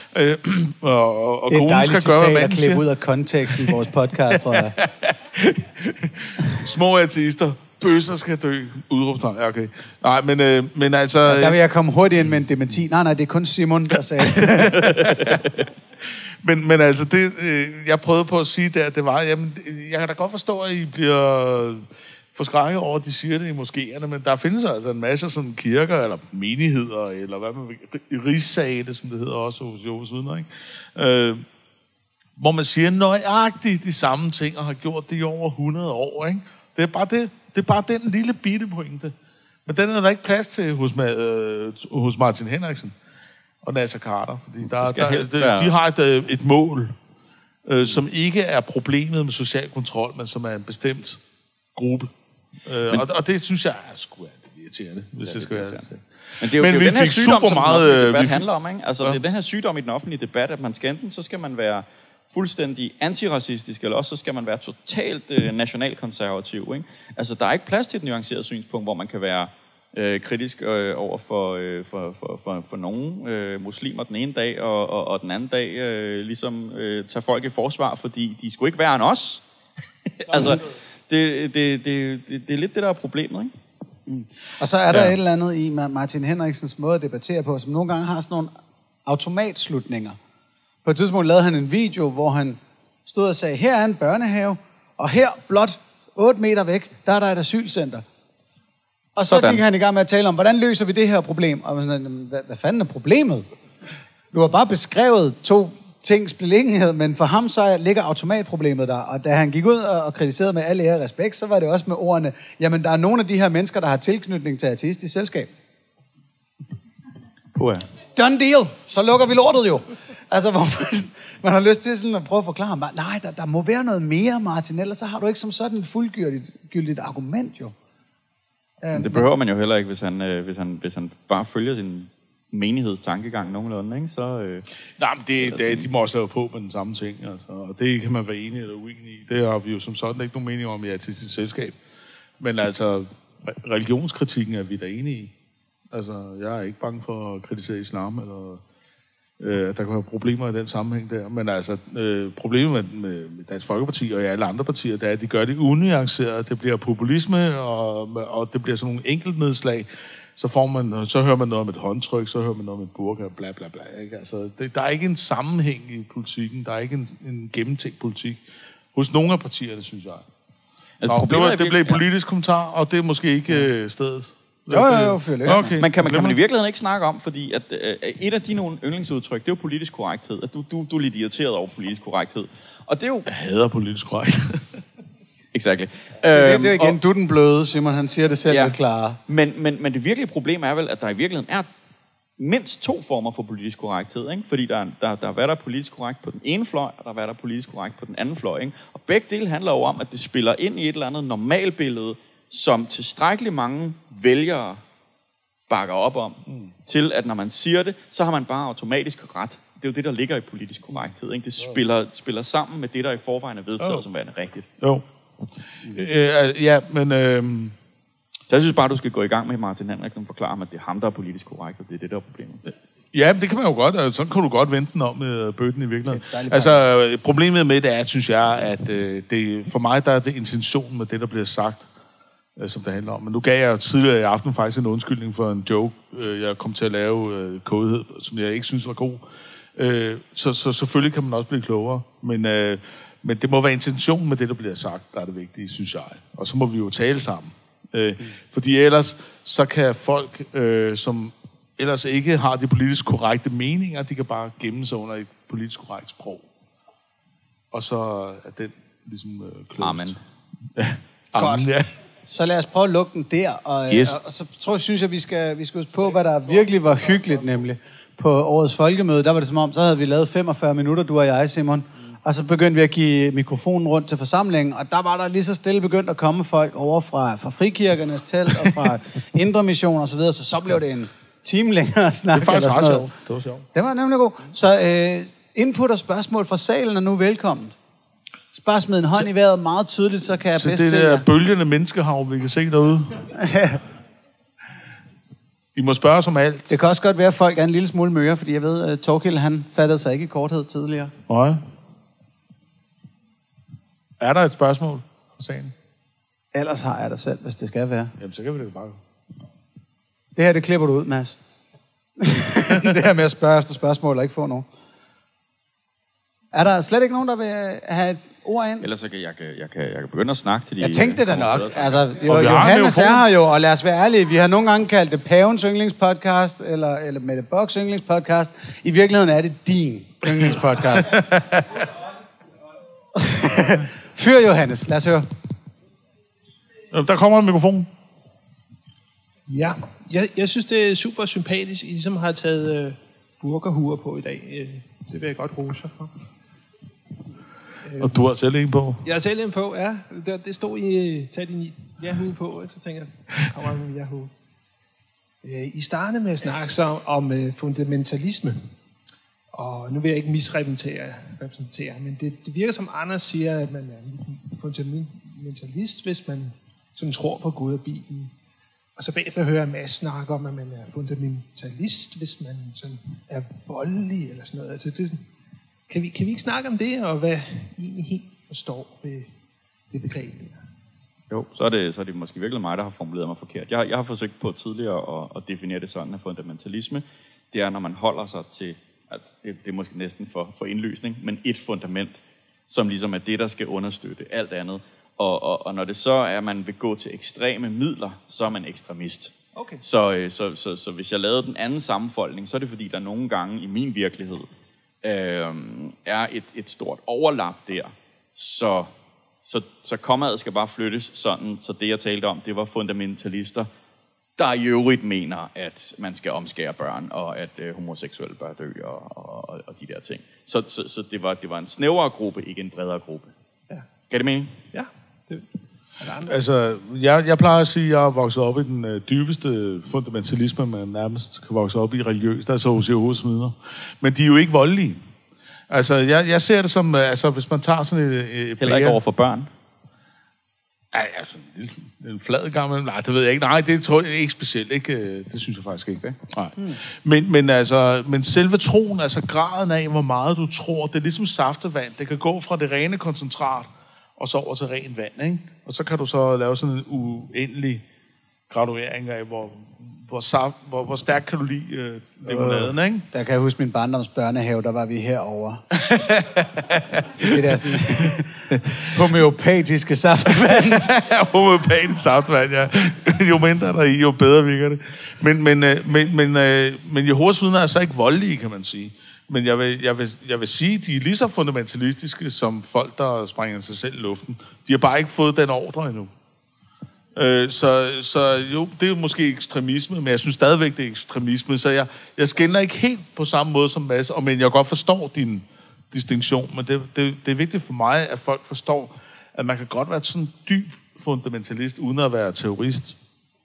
Og det er et dejligt citat at klippe ud af kontekst i vores podcast, tror jeg. Små ateister, bøsser skal dø, udråbstegn. Ja, okay. Nej, men altså... Ja, der vil jeg komme hurtigt ind med en dementi. Nej, det er kun Simon, der sagde det. Men altså, det, jeg prøvede på at sige der, det var, jamen, jeg kan da godt forstå, at I bliver forskrækket over, at de siger det i moskéerne, men der findes altså en masse sådan kirker, eller menigheder, eller hvad man vil, rigssale, som det hedder også hos Jehovas vidner, ikke? Hvor man siger nøjagtigt de samme ting, og har gjort det i over 100 år, ikke? Det er bare det. Det er bare den lille bitte pointe. Men den er der ikke plads til hos Martin Henriksen og Naser Khader, fordi de har et mål, som ikke er problemet med social kontrol, men som er en bestemt gruppe. Og det synes jeg er sgu irriterende, hvis det skal være det. Men det er jo, den her sygdom, som den offentlige debat handler om, ikke? Altså, det er den her sygdom i den offentlige debat, at man skal enten, så skal man være fuldstændig antiracistisk, eller også så skal man være totalt nationalkonservativ, ikke? Altså, der er ikke plads til et nuanceret synspunkt, hvor man kan være kritisk over for nogle muslimer den ene dag, og den anden dag ligesom tage folk i forsvar, fordi de skulle ikke være end os. Altså, det er lidt det, der er problemet, ikke? Mm. Og så er der et eller andet i Martin Henriksens måde at debattere på, som nogle gange har sådan nogle automatslutninger. På et tidspunkt lavede han en video, hvor han stod og sagde, her er en børnehave, og her blot 8 meter væk, der er der et asylcenter. Og så gik han i gang med at tale om, hvordan løser vi det her problem? Og sådan, hvad fanden er problemet? Du har bare beskrevet 2 tings beliggenhed, men for ham så ligger automatproblemet der, og da han gik ud og kritiserede med al ære og respekt, så var det også med ordene, jamen der er nogle af de her mennesker, der har tilknytning til ateistisk selskab. Done deal! Så lukker vi lortet jo. Altså, hvor man har lyst til sådan at prøve at forklare ham, nej, der må være noget mere, Martin, ellers så har du ikke som sådan et fuldgyldigt argument jo. Det behøver man jo heller ikke, hvis han bare følger sin menighedstankegang nogenlunde, ikke? Så, nej, men de må også lave på med den samme ting, altså. Og det kan man være enig eller uenig i. Det har vi jo som sådan ikke nogen mening om i ateistisk selskab. Men altså, religionskritikken er vi da enige i. Altså, jeg er ikke bange for at kritisere islam, eller der kan være problemer i den sammenhæng der. Men altså, problemet med Dansk Folkeparti og alle andre partier, det er, at de gør det unuanceret. Det bliver populisme, og det bliver sådan nogle enkeltnedslag. Så hører man noget om et håndtryk, så hører man noget om et burka, bla bla bla. Ikke? Altså, der er ikke en sammenhæng i politikken. Der er ikke en gennemtænkt politik hos nogle af partierne, synes jeg. Det blev et politisk kommentar, og det er måske ikke stedet. Jo, okay. Men kan man i virkeligheden ikke snakke om, fordi at et af dine yndlingsudtryk, det er jo politisk korrekthed. At du er lidt irriteret over politisk korrekthed. Og det er jo... Jeg hader politisk korrekthed. Exactly. Det er igen, du den bløde, Simon, han siger det selv lidt klare. Men det virkelige problem er vel, at der i virkeligheden er mindst 2 former for politisk korrekthed, ikke? Fordi der er hvad der er politisk korrekt på den ene fløj, og der er hvad der er politisk korrekt på den anden fløj, ikke? Og begge dele handler jo om, at det spiller ind i et eller andet normalbillede, som tilstrækkeligt mange vælgere bakker op om, til at når man siger det, så har man bare automatisk ret. Det er jo det, der ligger i politisk korrekthed, ikke? Det spiller sammen med det, der i forvejen er vedtaget som værende rigtigt. Jo. Ja, men... Så jeg synes bare, du skal gå i gang med Martin Henriksen og forklare ham, at det er ham, der er politisk korrekt, og det er det, der er problemet. Ja, det kan man jo godt. Sådan kan du godt vente den om med bøtten i virkeligheden. Altså, problemet med det er, synes jeg, at for mig der er det intentionen med det, der bliver sagt, som det handler om. Men nu gav jeg tidligere i aften faktisk en undskyldning for en joke, jeg kom til at lave kodhed, som jeg ikke synes var god. Så selvfølgelig kan man også blive klogere. Men det må være intentionen med det, der bliver sagt, der er det vigtige, synes jeg. Og så må vi jo tale sammen. Fordi ellers, så kan folk, som ellers ikke har de politisk korrekte meninger, de kan bare gemme sig under et politisk korrekt sprog. Og så er den ligesom closed. Amen. Amen, ja. Så lad os prøve at lukke den der. Og så synes jeg, vi skal huske på, hvad der virkelig var hyggeligt, nemlig. På årets folkemøde, der var det som om, så havde vi lavet 45 minutter, du og jeg, Simon. Og så begyndte vi at give mikrofonen rundt til forsamlingen, og der var der lige så stille begyndt at komme folk over fra frikirkernes telt og fra Indre Mission og så videre, så blev det en time længere snak. Det er faktisk ret sjovt. Det var sjovt. Det var nemlig god. Så input og spørgsmål fra salen er nu velkommen. Bare smid en hånd i vejret meget tydeligt, så kan jeg bedst se. Så det der bølgende menneskehav, vi kan se derude. I må spørge os om alt. Det kan også godt være, at folk er en lille smule møre, fordi jeg ved, at Torkild, han fattede sig ikke i korthed tidligere. Nej. Er der et spørgsmål fra sagen? Ellers har jeg det selv, hvis det skal være. Jamen, så kan vi det bare. Det her, det klipper du ud, Mads. Det her med at spørge efter spørgsmål og ikke få nogen. Er der slet ikke nogen, der vil have et ord ind? Ellers så kan jeg kan begynde at snakke til de... Jeg tænkte det da nok. Altså, Johannes er her jo, og lad os være ærlige. Vi har nogle gange kaldt det Pavens yndlingspodcast, eller Mette Bocks yndlingspodcast. I virkeligheden er det din yndlingspodcast. Fyr Johannes, lad os høre. Der kommer en mikrofon. Ja, jeg synes, det er super sympatisk, I ligesom har taget burgerhuer på i dag. Det vil jeg godt rose for. Og du har selv en på? Jeg har selv en på, ja. Det stod i, tag din Yahoo på, ikke? Så tænker jeg, kommer en Yahoo. I startede med at snakke så om fundamentalisme. Og nu vil jeg ikke misrepræsentere, men det virker som Anders siger, at man er en fundamentalist, hvis man sådan tror på Gud og Bibelen. Og så bagefter hører jeg Mads snakke om, at man er fundamentalist, hvis man sådan er voldelig eller sådan noget. Altså kan vi ikke snakke om det, og hvad I egentlig helt forstår ved det begreb der? Jo, så er det måske virkelig mig, der har formuleret mig forkert. Jeg har forsøgt på tidligere at definere det sådan, at fundamentalisme, det er, når man holder sig til, at det er måske næsten for indlysning, men et fundament, som ligesom er det, der skal understøtte alt andet. Og når det så er, at man vil gå til ekstreme midler, så er man ekstremist. Okay. Så hvis jeg lavede den anden sammenfoldning, så er det fordi, der nogle gange i min virkelighed er et stort overlap der, så kommaet skal bare flyttes sådan, så det jeg talte om, det var fundamentalister, der i øvrigt mener, at man skal omskære børn, og at homoseksuelle bør dø, og de der ting. Så det var en snævrere gruppe, ikke en bredere gruppe. Ja. Kan det mening? Ja. Det. Altså, jeg plejer at sige, at jeg er vokset op i den dybeste fundamentalisme, man nærmest kan vokse op i religiøst, altså hos Jehovas vidner. Men de er jo ikke voldelige. Altså, jeg ser det som, altså, hvis man tager sådan et heller ikke over for børn? Ja, altså, en flad gammel... Nej, det ved jeg ikke. Nej, det tror jeg ikke specielt. Ikke, det synes jeg faktisk ikke. Okay. Nej. Men selve troen, altså graden af, hvor meget du tror, det er ligesom saftevand. Det kan gå fra det rene koncentrat, og så over til ren vand, ikke? Og så kan du så lave sådan en uendelig graduering af, hvor stærk kan du lide limonaden, ikke? Der kan jeg huske min barndoms børnehave, der var vi herovre. Det der sådan homeopatiske saftevand. Homeopatisk saftevand, ja. Jo mindre der i, jo bedre virker det. Men Jehovas vidner er så ikke voldelige, kan man sige. Men jeg vil sige, de er lige så fundamentalistiske som folk, der springer sig selv i luften. De har bare ikke fået den ordre endnu. Så jo, det er måske ekstremisme, men jeg synes stadigvæk, det er ekstremisme. Så jeg skelner ikke helt på samme måde som Mads, men jeg godt forstår din distinktion. Men det er vigtigt for mig, at folk forstår, at man kan godt være sådan dyb fundamentalist, uden at være terrorist.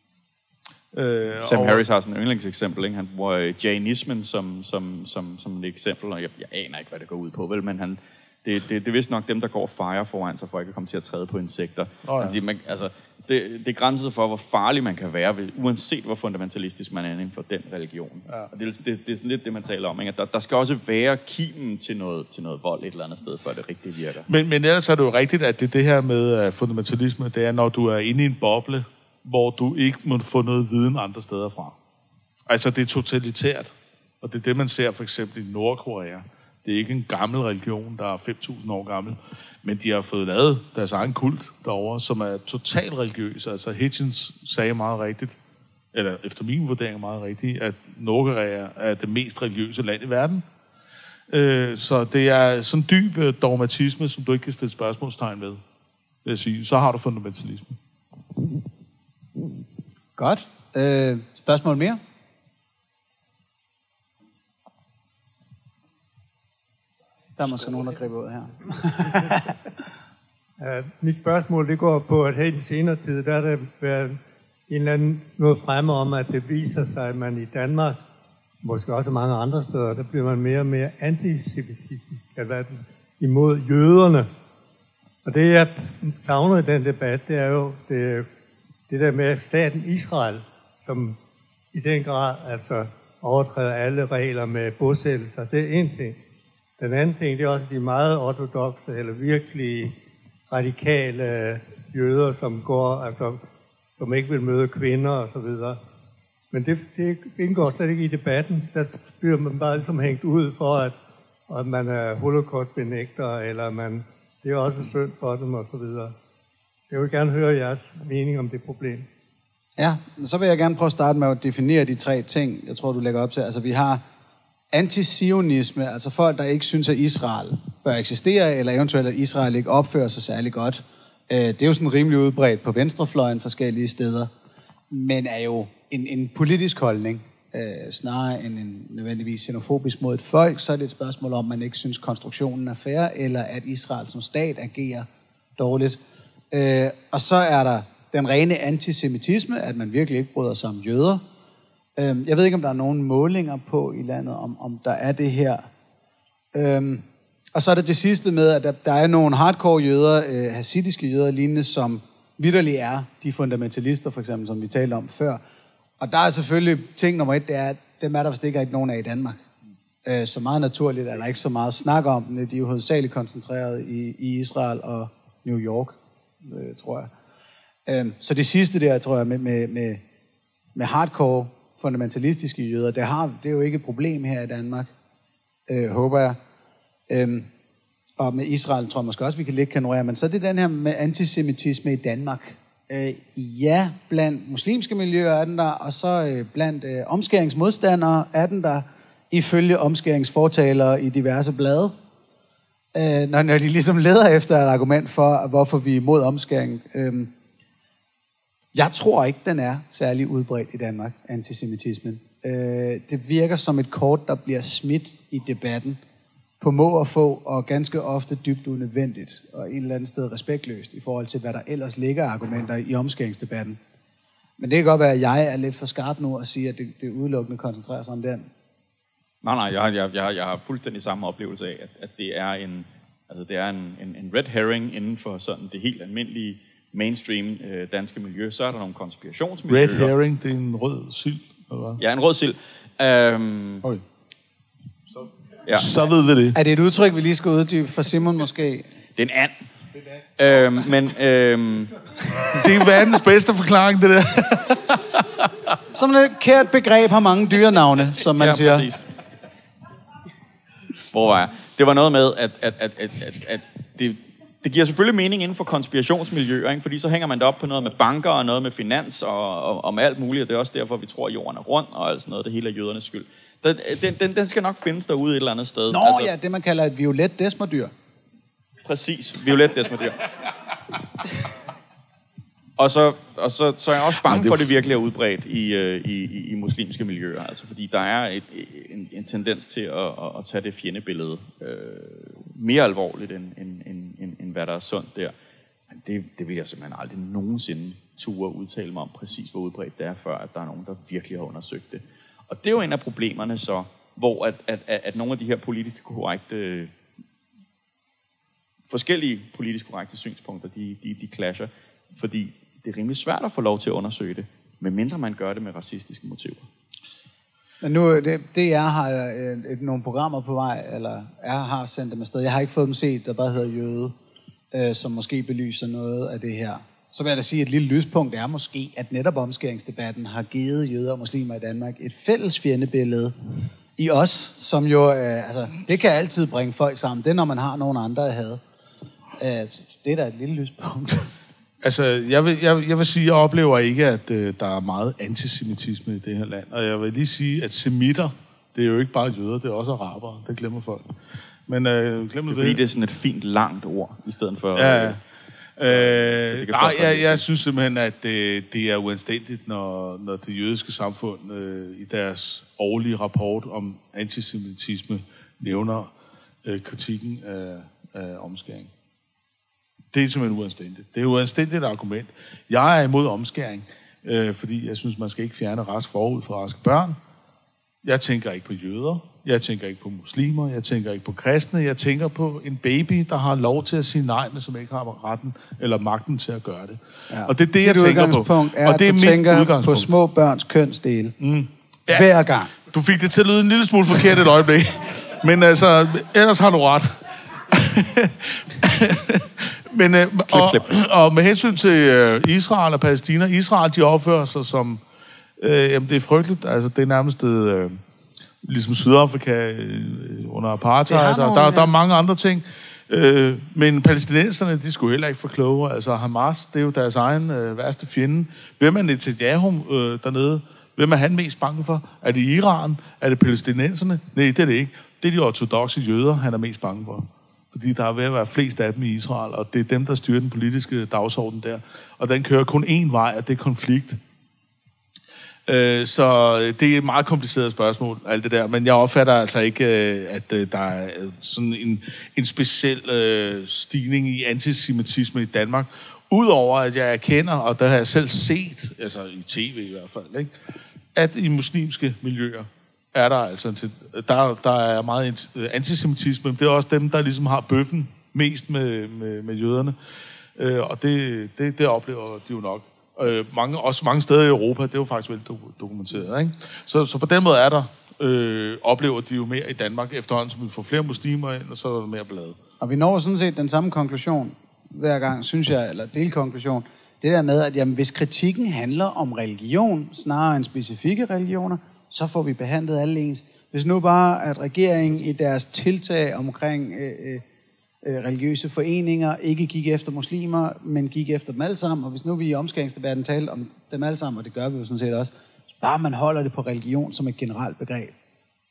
Sam Harris har sådan et yndlingseksempel, ikke? Han bruger jainismen som et eksempel, og jeg aner ikke, hvad det går ud på, vel, men det er vist nok dem, der går og fejrer foran sig, for ikke at komme til at træde på insekter. Ja. Han siger, det er grænset for, hvor farlig man kan være, uanset hvor fundamentalistisk man er inden for den religion. Ja. Og det er sådan lidt det, man taler om, ikke? At der skal også være kimen til noget vold et eller andet sted, før det rigtig virker. Men ellers er det jo rigtigt, at det her med fundamentalisme, det er, når du er inde i en boble, hvor du ikke må få noget viden andre steder fra. Altså, det er totalitært. Og det er det, man ser for eksempel i Nordkorea. Det er ikke en gammel religion, der er 5.000 år gammel, men de har fået lavet deres egen kult derovre, som er totalt religiøs. Altså, Hitchens sagde meget rigtigt, eller efter min vurdering meget rigtigt, at Nordkorea er det mest religiøse land i verden. Så det er sådan dyb dogmatisme, som du ikke kan stille spørgsmålstegn ved, vil jeg sige. Så har du fundamentalisme. Godt. Spørgsmål mere? Der er måske nogen, der griber ud her. Mit spørgsmål, det går på, at her i den senere tid, der er der været en eller anden noget fremme om, at det viser sig, at man i Danmark, måske også mange andre steder, der bliver man mere og mere antisemitisk, altså imod jøderne. Og det, jeg savner i den debat, det er jo det der med staten Israel, som i den grad altså overtræder alle regler med bosættelser. Det er en ting. Den anden ting, det er også de meget ortodokse eller virkelig radikale jøder, som ikke vil møde kvinder og så videre. Men det indgår slet ikke i debatten. Der bliver man bare ligesom hængt ud for, at man er holocaustbenægter, eller det er også synd for dem og så videre. Jeg vil gerne høre jeres mening om det problem. Ja, så vil jeg gerne prøve at starte med at definere de tre ting, jeg tror, du lægger op til. Altså, vi har antisionisme, altså folk, der ikke synes, at Israel bør eksistere, eller eventuelt, at Israel ikke opfører sig særlig godt. Det er jo sådan rimelig udbredt på venstrefløjen forskellige steder, men er jo en politisk holdning, snarere end en nødvendigvis xenofobisk mod et folk. Så er det et spørgsmål om, man ikke synes, konstruktionen er fair, eller at Israel som stat agerer dårligt. Og så er der den rene antisemitisme, at man virkelig ikke bryder sig om jøder. Jeg ved ikke, om der er nogen målinger på i landet, om der er det her. Og så er det sidste med, at der er nogle hardcore jøder, hasidiske jøder lignende, som vitterligt er de fundamentalister, for eksempel, som vi talte om før. Og der er selvfølgelig ting nummer 1, det er, at dem er der vist ikke nogen af i Danmark. Så meget naturligt er der ikke så meget snak om dem. De er jo hovedsageligt koncentreret i Israel og New York, tror jeg. Så det sidste der, tror jeg, med hardcore fundamentalistiske jøder, det er jo ikke et problem her i Danmark, håber jeg. Og med Israel tror jeg måske også, vi kan lidt ignorere. Men så er det den her med antisemitisme i Danmark. Ja, blandt muslimske miljøer er den der, og så blandt omskæringsmodstandere er den der. ifølge omskæringsfortalere i diverse blade, når de ligesom leder efter et argument for, hvorfor vi er imod omskæring. Jeg tror ikke, den er særlig udbredt i Danmark, antisemitismen. Det virker som et kort, der bliver smidt i debatten på må og få, og ganske ofte dybt unødvendigt, og en eller anden sted respektløst i forhold til, hvad der ellers ligger argumenter i omskæringsdebatten. Men det kan godt være, at jeg er lidt for skarp nu at sige, at det udelukkende koncentrerer sig om den. Nej, jeg har fuldstændig samme oplevelse af, at det er en red herring inden for sådan det helt almindelige mainstream danske miljø. Så er der nogle konspirationsmiljøer. Red herring, det er en rød sild, eller hvad? Ja, en rød sild. Ja. Så ved vi det. Er det et udtryk, vi lige skal uddybe for Simon måske? Det er en and. Det er verdens bedste forklaring, det der. Sådan et kært begreb har mange dyrenavne, som man siger. Præcis. Hvor var jeg? Det var noget med, at det giver selvfølgelig mening inden for konspirationsmiljøer, ikke? Fordi så hænger man det op på noget med banker og noget med finans og med alt muligt, og det er også derfor, vi tror, at jorden er rund og alt sådan noget. Det hele er jødernes skyld. Den skal nok findes derude et eller andet sted. Ja, det man kalder et violet desmodyr. Præcis, violet desmodyr. Og så er jeg også bange for, at det virkelig er udbredt i muslimske miljøer. Altså, fordi der er en tendens til at tage det fjendebillede mere alvorligt, end hvad der er sundt der. Men det vil jeg simpelthen aldrig nogensinde ture udtale mig om præcis, hvor udbredt det er, før at der er nogen, der virkelig har undersøgt det. Og det er jo en af problemerne så, hvor at nogle af de her forskellige politisk korrekte synspunkter, de clasher, fordi det er rimelig svært at få lov til at undersøge det, medmindre man gør det med racistiske motiver. Men nu, DR har nogle programmer på vej, eller har sendt dem afsted. Jeg har ikke fået dem set, der bare hedder Jøde, som måske belyser noget af det her. Så vil jeg da sige, at et lille lyspunkt er måske, at netop omskæringsdebatten har givet jøder og muslimer i Danmark et fælles fjendebillede i os, som jo, det kan altid bringe folk sammen. Det er, når man har nogen andre at have. Det er da et lille lyspunkt. Altså, jeg vil sige, at jeg oplever ikke, at der er meget antisemitisme i det her land. Og jeg vil lige sige, at semitter, det er jo ikke bare jøder, det er også arabere. Det glemmer folk. Men det er fordi, det er sådan et fint, langt ord, i stedet for... Ja. Jeg synes simpelthen, at det er uanstændigt, når det jødiske samfund i deres årlige rapport om antisemitisme nævner kritikken af omskæring. Det er simpelthen uanstændigt. Det er et uanstændigt argument. Jeg er imod omskæring, fordi jeg synes, man skal ikke fjerne rask forud fra raske børn. Jeg tænker ikke på jøder. Jeg tænker ikke på muslimer. Jeg tænker ikke på kristne. Jeg tænker på en baby, der har lov til at sige nej, men som ikke har retten eller magten til at gøre det. Ja. Og det er det, jeg tænker på. Og det er mit udgangspunkt på små børns kønsdele. Ja. Hver gang. Du fik det til at lyde en lille smule forkert et øjeblik. Men altså, ellers har du ret. Men, og med hensyn til Israel og Palæstina, Israel, de opfører sig som... jamen, det er frygteligt. Altså, det er nærmest ligesom Sydafrika under apartheid. Der er mange andre ting. Men palæstinenserne, de skulle heller ikke få klogere. Altså, Hamas, det er jo deres egen værste fjende. Hvem er Netanyahu dernede? Hvem er han mest bange for? Er det Iran? Er det palæstinenserne? Nej, det er det ikke. Det er de ortodokse jøder, han er mest bange for. Fordi der er ved at være flest af dem i Israel, og det er dem, der styrer den politiske dagsorden der. Og den kører kun én vej, og det er konflikt. Så det er et meget kompliceret spørgsmål, alt det der. Men jeg opfatter altså ikke, at der er sådan en speciel stigning i antisemitisme i Danmark. Udover at jeg erkender, og der har jeg selv set, altså i tv i hvert fald, ikke, at i muslimske miljøer er der altså der er meget antisemitisme. Det er også dem, der ligesom har bøffen mest med jøderne. Og det oplever de jo nok. Også mange steder i Europa, det er jo faktisk vel dokumenteret. Ikke? Så på den måde er der, oplever de jo mere i Danmark efterhånden, som vi får flere muslimer ind, og så er der mere blade. Og vi når sådan set den samme konklusion hver gang, synes jeg, eller delkonklusion. Det der med, at jamen, hvis kritikken handler om religion, snarere end specifikke religioner, så får vi behandlet alle ens. Hvis nu bare, at regeringen i deres tiltag omkring religiøse foreninger ikke gik efter muslimer, men gik efter dem alle sammen, og hvis nu vi i omskæringsdebatten talte om dem alle sammen, og det gør vi jo sådan set også, så bare man holder det på religion som et generelt begreb,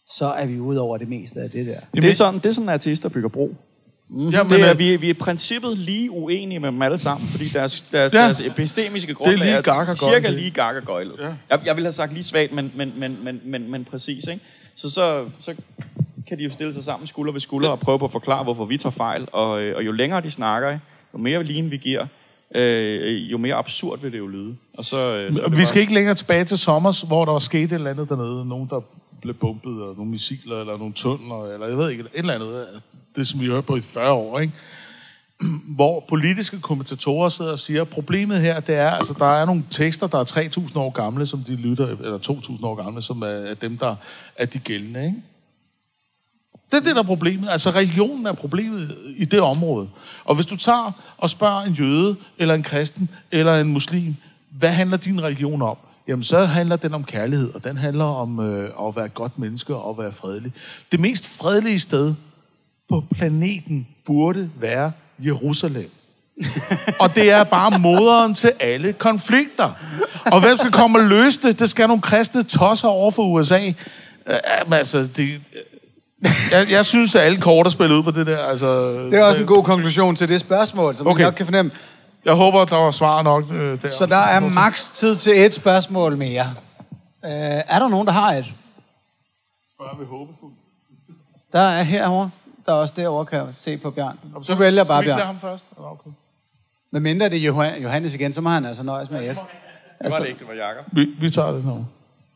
så er vi ude over det meste af det der. Det er sådan ateister bygger bro. Vi er i princippet lige uenige med dem alle sammen, fordi deres epistemiske grundlag er cirka lige gakkagøjlet. Ja. Jeg vil have sagt lige svagt, men præcis. Ikke? Så kan de jo stille sig sammen skulder ved skulder og prøve på at forklare, hvorfor vi tager fejl. Og jo længere de snakker, jo mere lin vi giver, jo mere absurd vil det jo lyde. Og så vi skal ikke længere tilbage til sommer, hvor der var sket et eller andet dernede. Nogen, der blev bumpet, og nogle missiler, eller nogle tunneler, eller jeg ved ikke, et eller andet. Det, som vi har hørt på i 40 år, ikke? Hvor politiske kommentatorer sidder og siger, problemet her, det er, altså der er nogle tekster, der er 3.000 år gamle, som de lytter, eller 2.000 år gamle, som er dem, der er de gældende, ikke? Det er det, der er problemet. Altså religionen er problemet i det område. Og hvis du tager og spørger en jøde, eller en kristen, eller en muslim, hvad handler din religion om? Jamen, så handler den om kærlighed, og den handler om at være et godt menneske og at være fredelig. Det mest fredelige sted på planeten burde være Jerusalem. Og det er bare moderen til alle konflikter. Og hvem skal komme og løse det? Det skal nogle kristne tosser over for USA. Altså, jeg synes, at alle kort er spillet ud på det der. Altså, det er også en god konklusion til det spørgsmål, som man nok kan fornemme. Jeg håber, der var svar nok der. Så der er maks tid til et spørgsmål mere. Er der nogen, der har et? Spørger vi håbefuldt. Der er herovre. Der er også derovre, kan jeg se på Bjørn. Så vælger bare Bjørn. Ham først? Okay. Men mindre det er Johannes igen, så må han altså nøjes med et. Det var det ikke, det var Jakob. Vi tager det nu.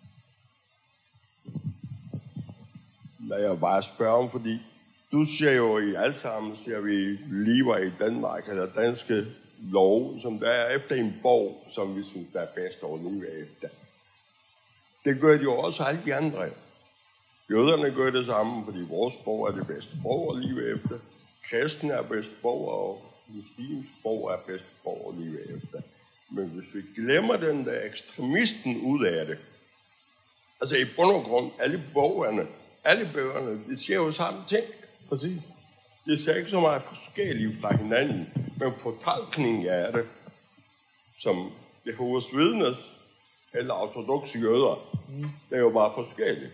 Lad jeg bare spørge om, fordi du siger jo i alt sammen, siger vi lever i Danmark, eller danske lov, som der er efter en bog, som vi synes, der er bedst at leve efter. Det gør de jo også alle de andre. Jøderne gør det samme, fordi vores bog er det bedste bog at leve efter. Kristen er bedste bog, og muslims bog er bedste bog at leve efter. Men hvis vi glemmer den der ekstremisten ud af det, altså i bund og grund, alle bøgerne, de siger jo samme ting. Præcis. Det ser ikke så meget forskelligt fra hinanden, men fortolkningen af det, som Jehovas vidnes eller ortodokse jøder, det er jo bare forskelligt.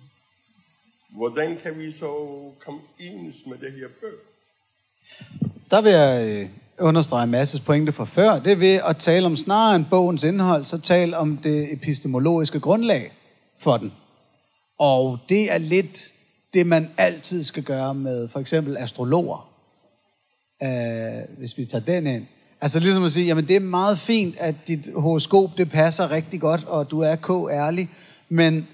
Hvordan kan vi så komme enes med det her bøg? Der vil jeg understrege Masses pointe fra før. Det er ved at tale om snarere end bogens indhold, så tale om det epistemologiske grundlag for den. Og det er lidt det, man altid skal gøre med for eksempel astrologer. Hvis vi tager den ind. Altså ligesom at sige, jamen det er meget fint, at dit horoskop, det passer rigtig godt, og du er ærlig, men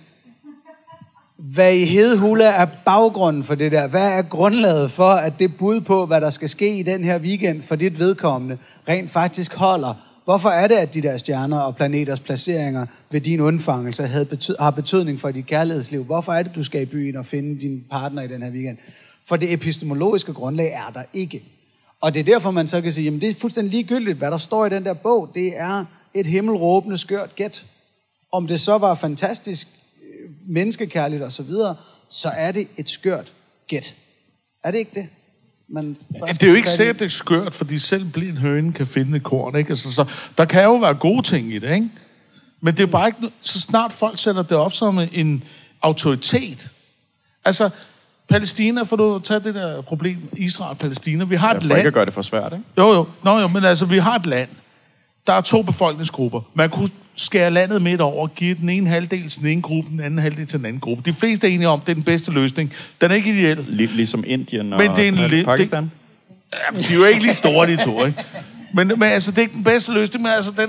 hvad i hedehula er baggrunden for det der? Hvad er grundlaget for, at det bud på, hvad der skal ske i den her weekend for dit vedkommende, rent faktisk holder? Hvorfor er det, at de der stjerner og planeters placeringer ved din undfangelse har betydning for dit kærlighedsliv? Hvorfor er det, du skal i byen og finde din partner i den her weekend? For det epistemologiske grundlag er der ikke. Og det er derfor, man så kan sige, jamen det er fuldstændig ligegyldigt, hvad der står i den der bog. Det er et himmelråbende skørt gæt. Om det så var fantastisk menneskekærligt og så videre, så er det et skørt gæt. Er det ikke det? Det er jo ikke sikkert, det er skørt, fordi selv blind høne kan finde et korn, ikke? Altså, så der kan jo være gode ting i det, ikke? Men det er bare ikke, så snart folk sætter det op som en autoritet. Altså, Palæstina, for du tage det der problem, Israel-Palæstina, vi har et land. For ikke at gøre det for svært, ikke? Jo, men altså, vi har et land. Der er 2 befolkningsgrupper. Man kunne skære landet midt over og give den ene halvdel til den ene gruppe, den anden halvdel til den anden gruppe. De fleste er enige om, det er den bedste løsning. Den er ikke ideel. Ligesom Indien og Pakistan? De er jo ikke lige store, de to, ikke? Men altså, det er ikke den bedste løsning, men altså,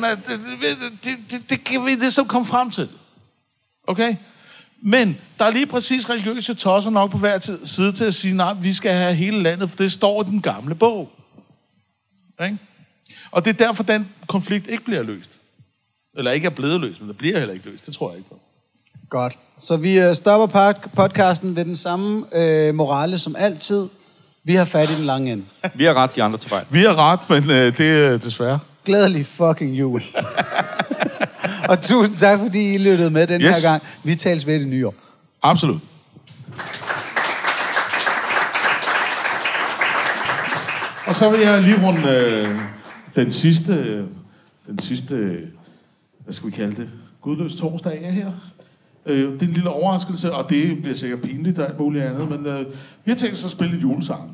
det kan vi ligesom komme frem til. Okay? Men der er lige præcis religiøse tosser nok på hver side til at sige, nej, vi skal have hele landet, for det står i den gamle bog. Ikke? Og det er derfor, den konflikt ikke bliver løst. Eller ikke er blevet løst, men det bliver heller ikke løst. Det tror jeg ikke på. Godt. Så vi stopper podcasten ved den samme morale som altid. Vi har fat i den lange ende. Vi har ret, de andre til fejl. Vi har ret, men det er desværre. Glædelig fucking jul. Og tusind tak, fordi I lyttede med den her gang. Vi tales ved det nye år. Absolut. Og så vil jeg lige runde den sidste, hvad skal vi kalde det, gudløs torsdag af her. Det er en lille overraskelse, og det bliver sikkert pinligt og alt muligt andet, men vi har tænkt os at spille et julesang.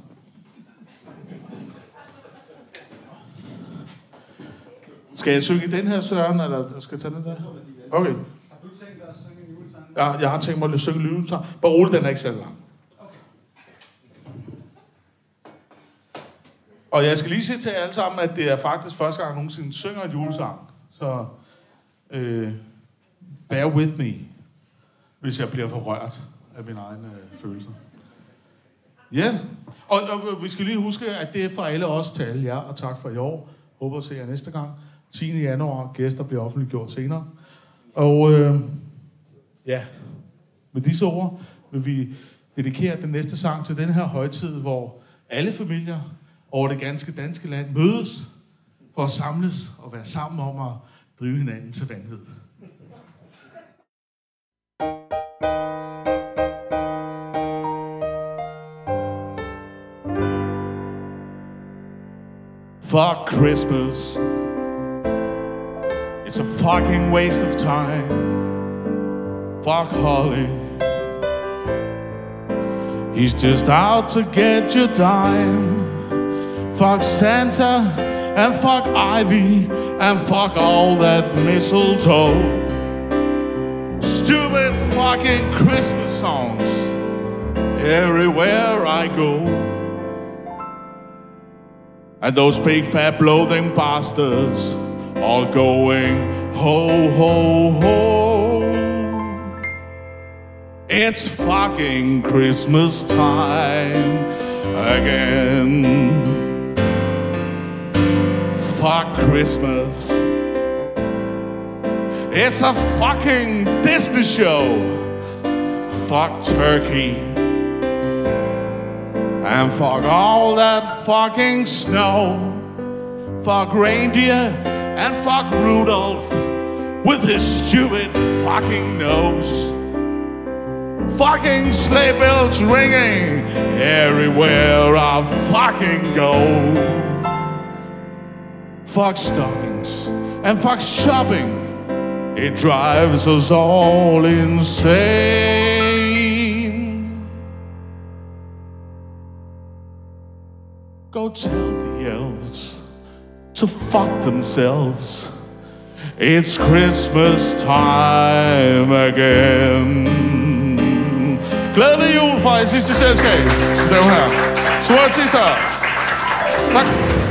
Skal jeg synge i den her, Søren, eller skal jeg tage den der? Okay. Har du tænkt dig at synge en julesang? Ja, jeg har tænkt mig at synge en julesang. Bare roligt, den er ikke særlig lang. Og jeg skal lige sige til jer alle sammen, at det er faktisk første gang, jeg nogensinde synger en julesang. Så bear with me, hvis jeg bliver for rørt af mine egne følelser. Ja, og vi skal lige huske, at det er for alle os til alle jer, og tak for i år. Håber at se jer næste gang. 10. januar, gæster bliver offentliggjort senere. Og ja, med disse ord vil vi dedikere den næste sang til den her højtid, hvor alle familier over det ganske danske land mødes for at samles og være sammen om at drive hinanden til vanvid. Fuck Christmas. It's a fucking waste of time. Fuck Holly. He's just out to get your dime. Fuck Santa and fuck Ivy and fuck all that mistletoe. Stupid fucking Christmas songs everywhere I go. And those big fat bloating bastards all going ho ho ho. It's fucking Christmas time again. Fuck Christmas. It's a fucking Disney show. Fuck turkey. And fuck all that fucking snow. Fuck reindeer and fuck Rudolph with his stupid fucking nose. Fucking sleigh bells ringing everywhere I fucking go. Fuck stockings and fuck shopping. It drives us all insane. Go tell the elves to fuck themselves. It's Christmas time again. Glædelig jul fra i sidste selskab. Det var her. Så er det sidste. Tak.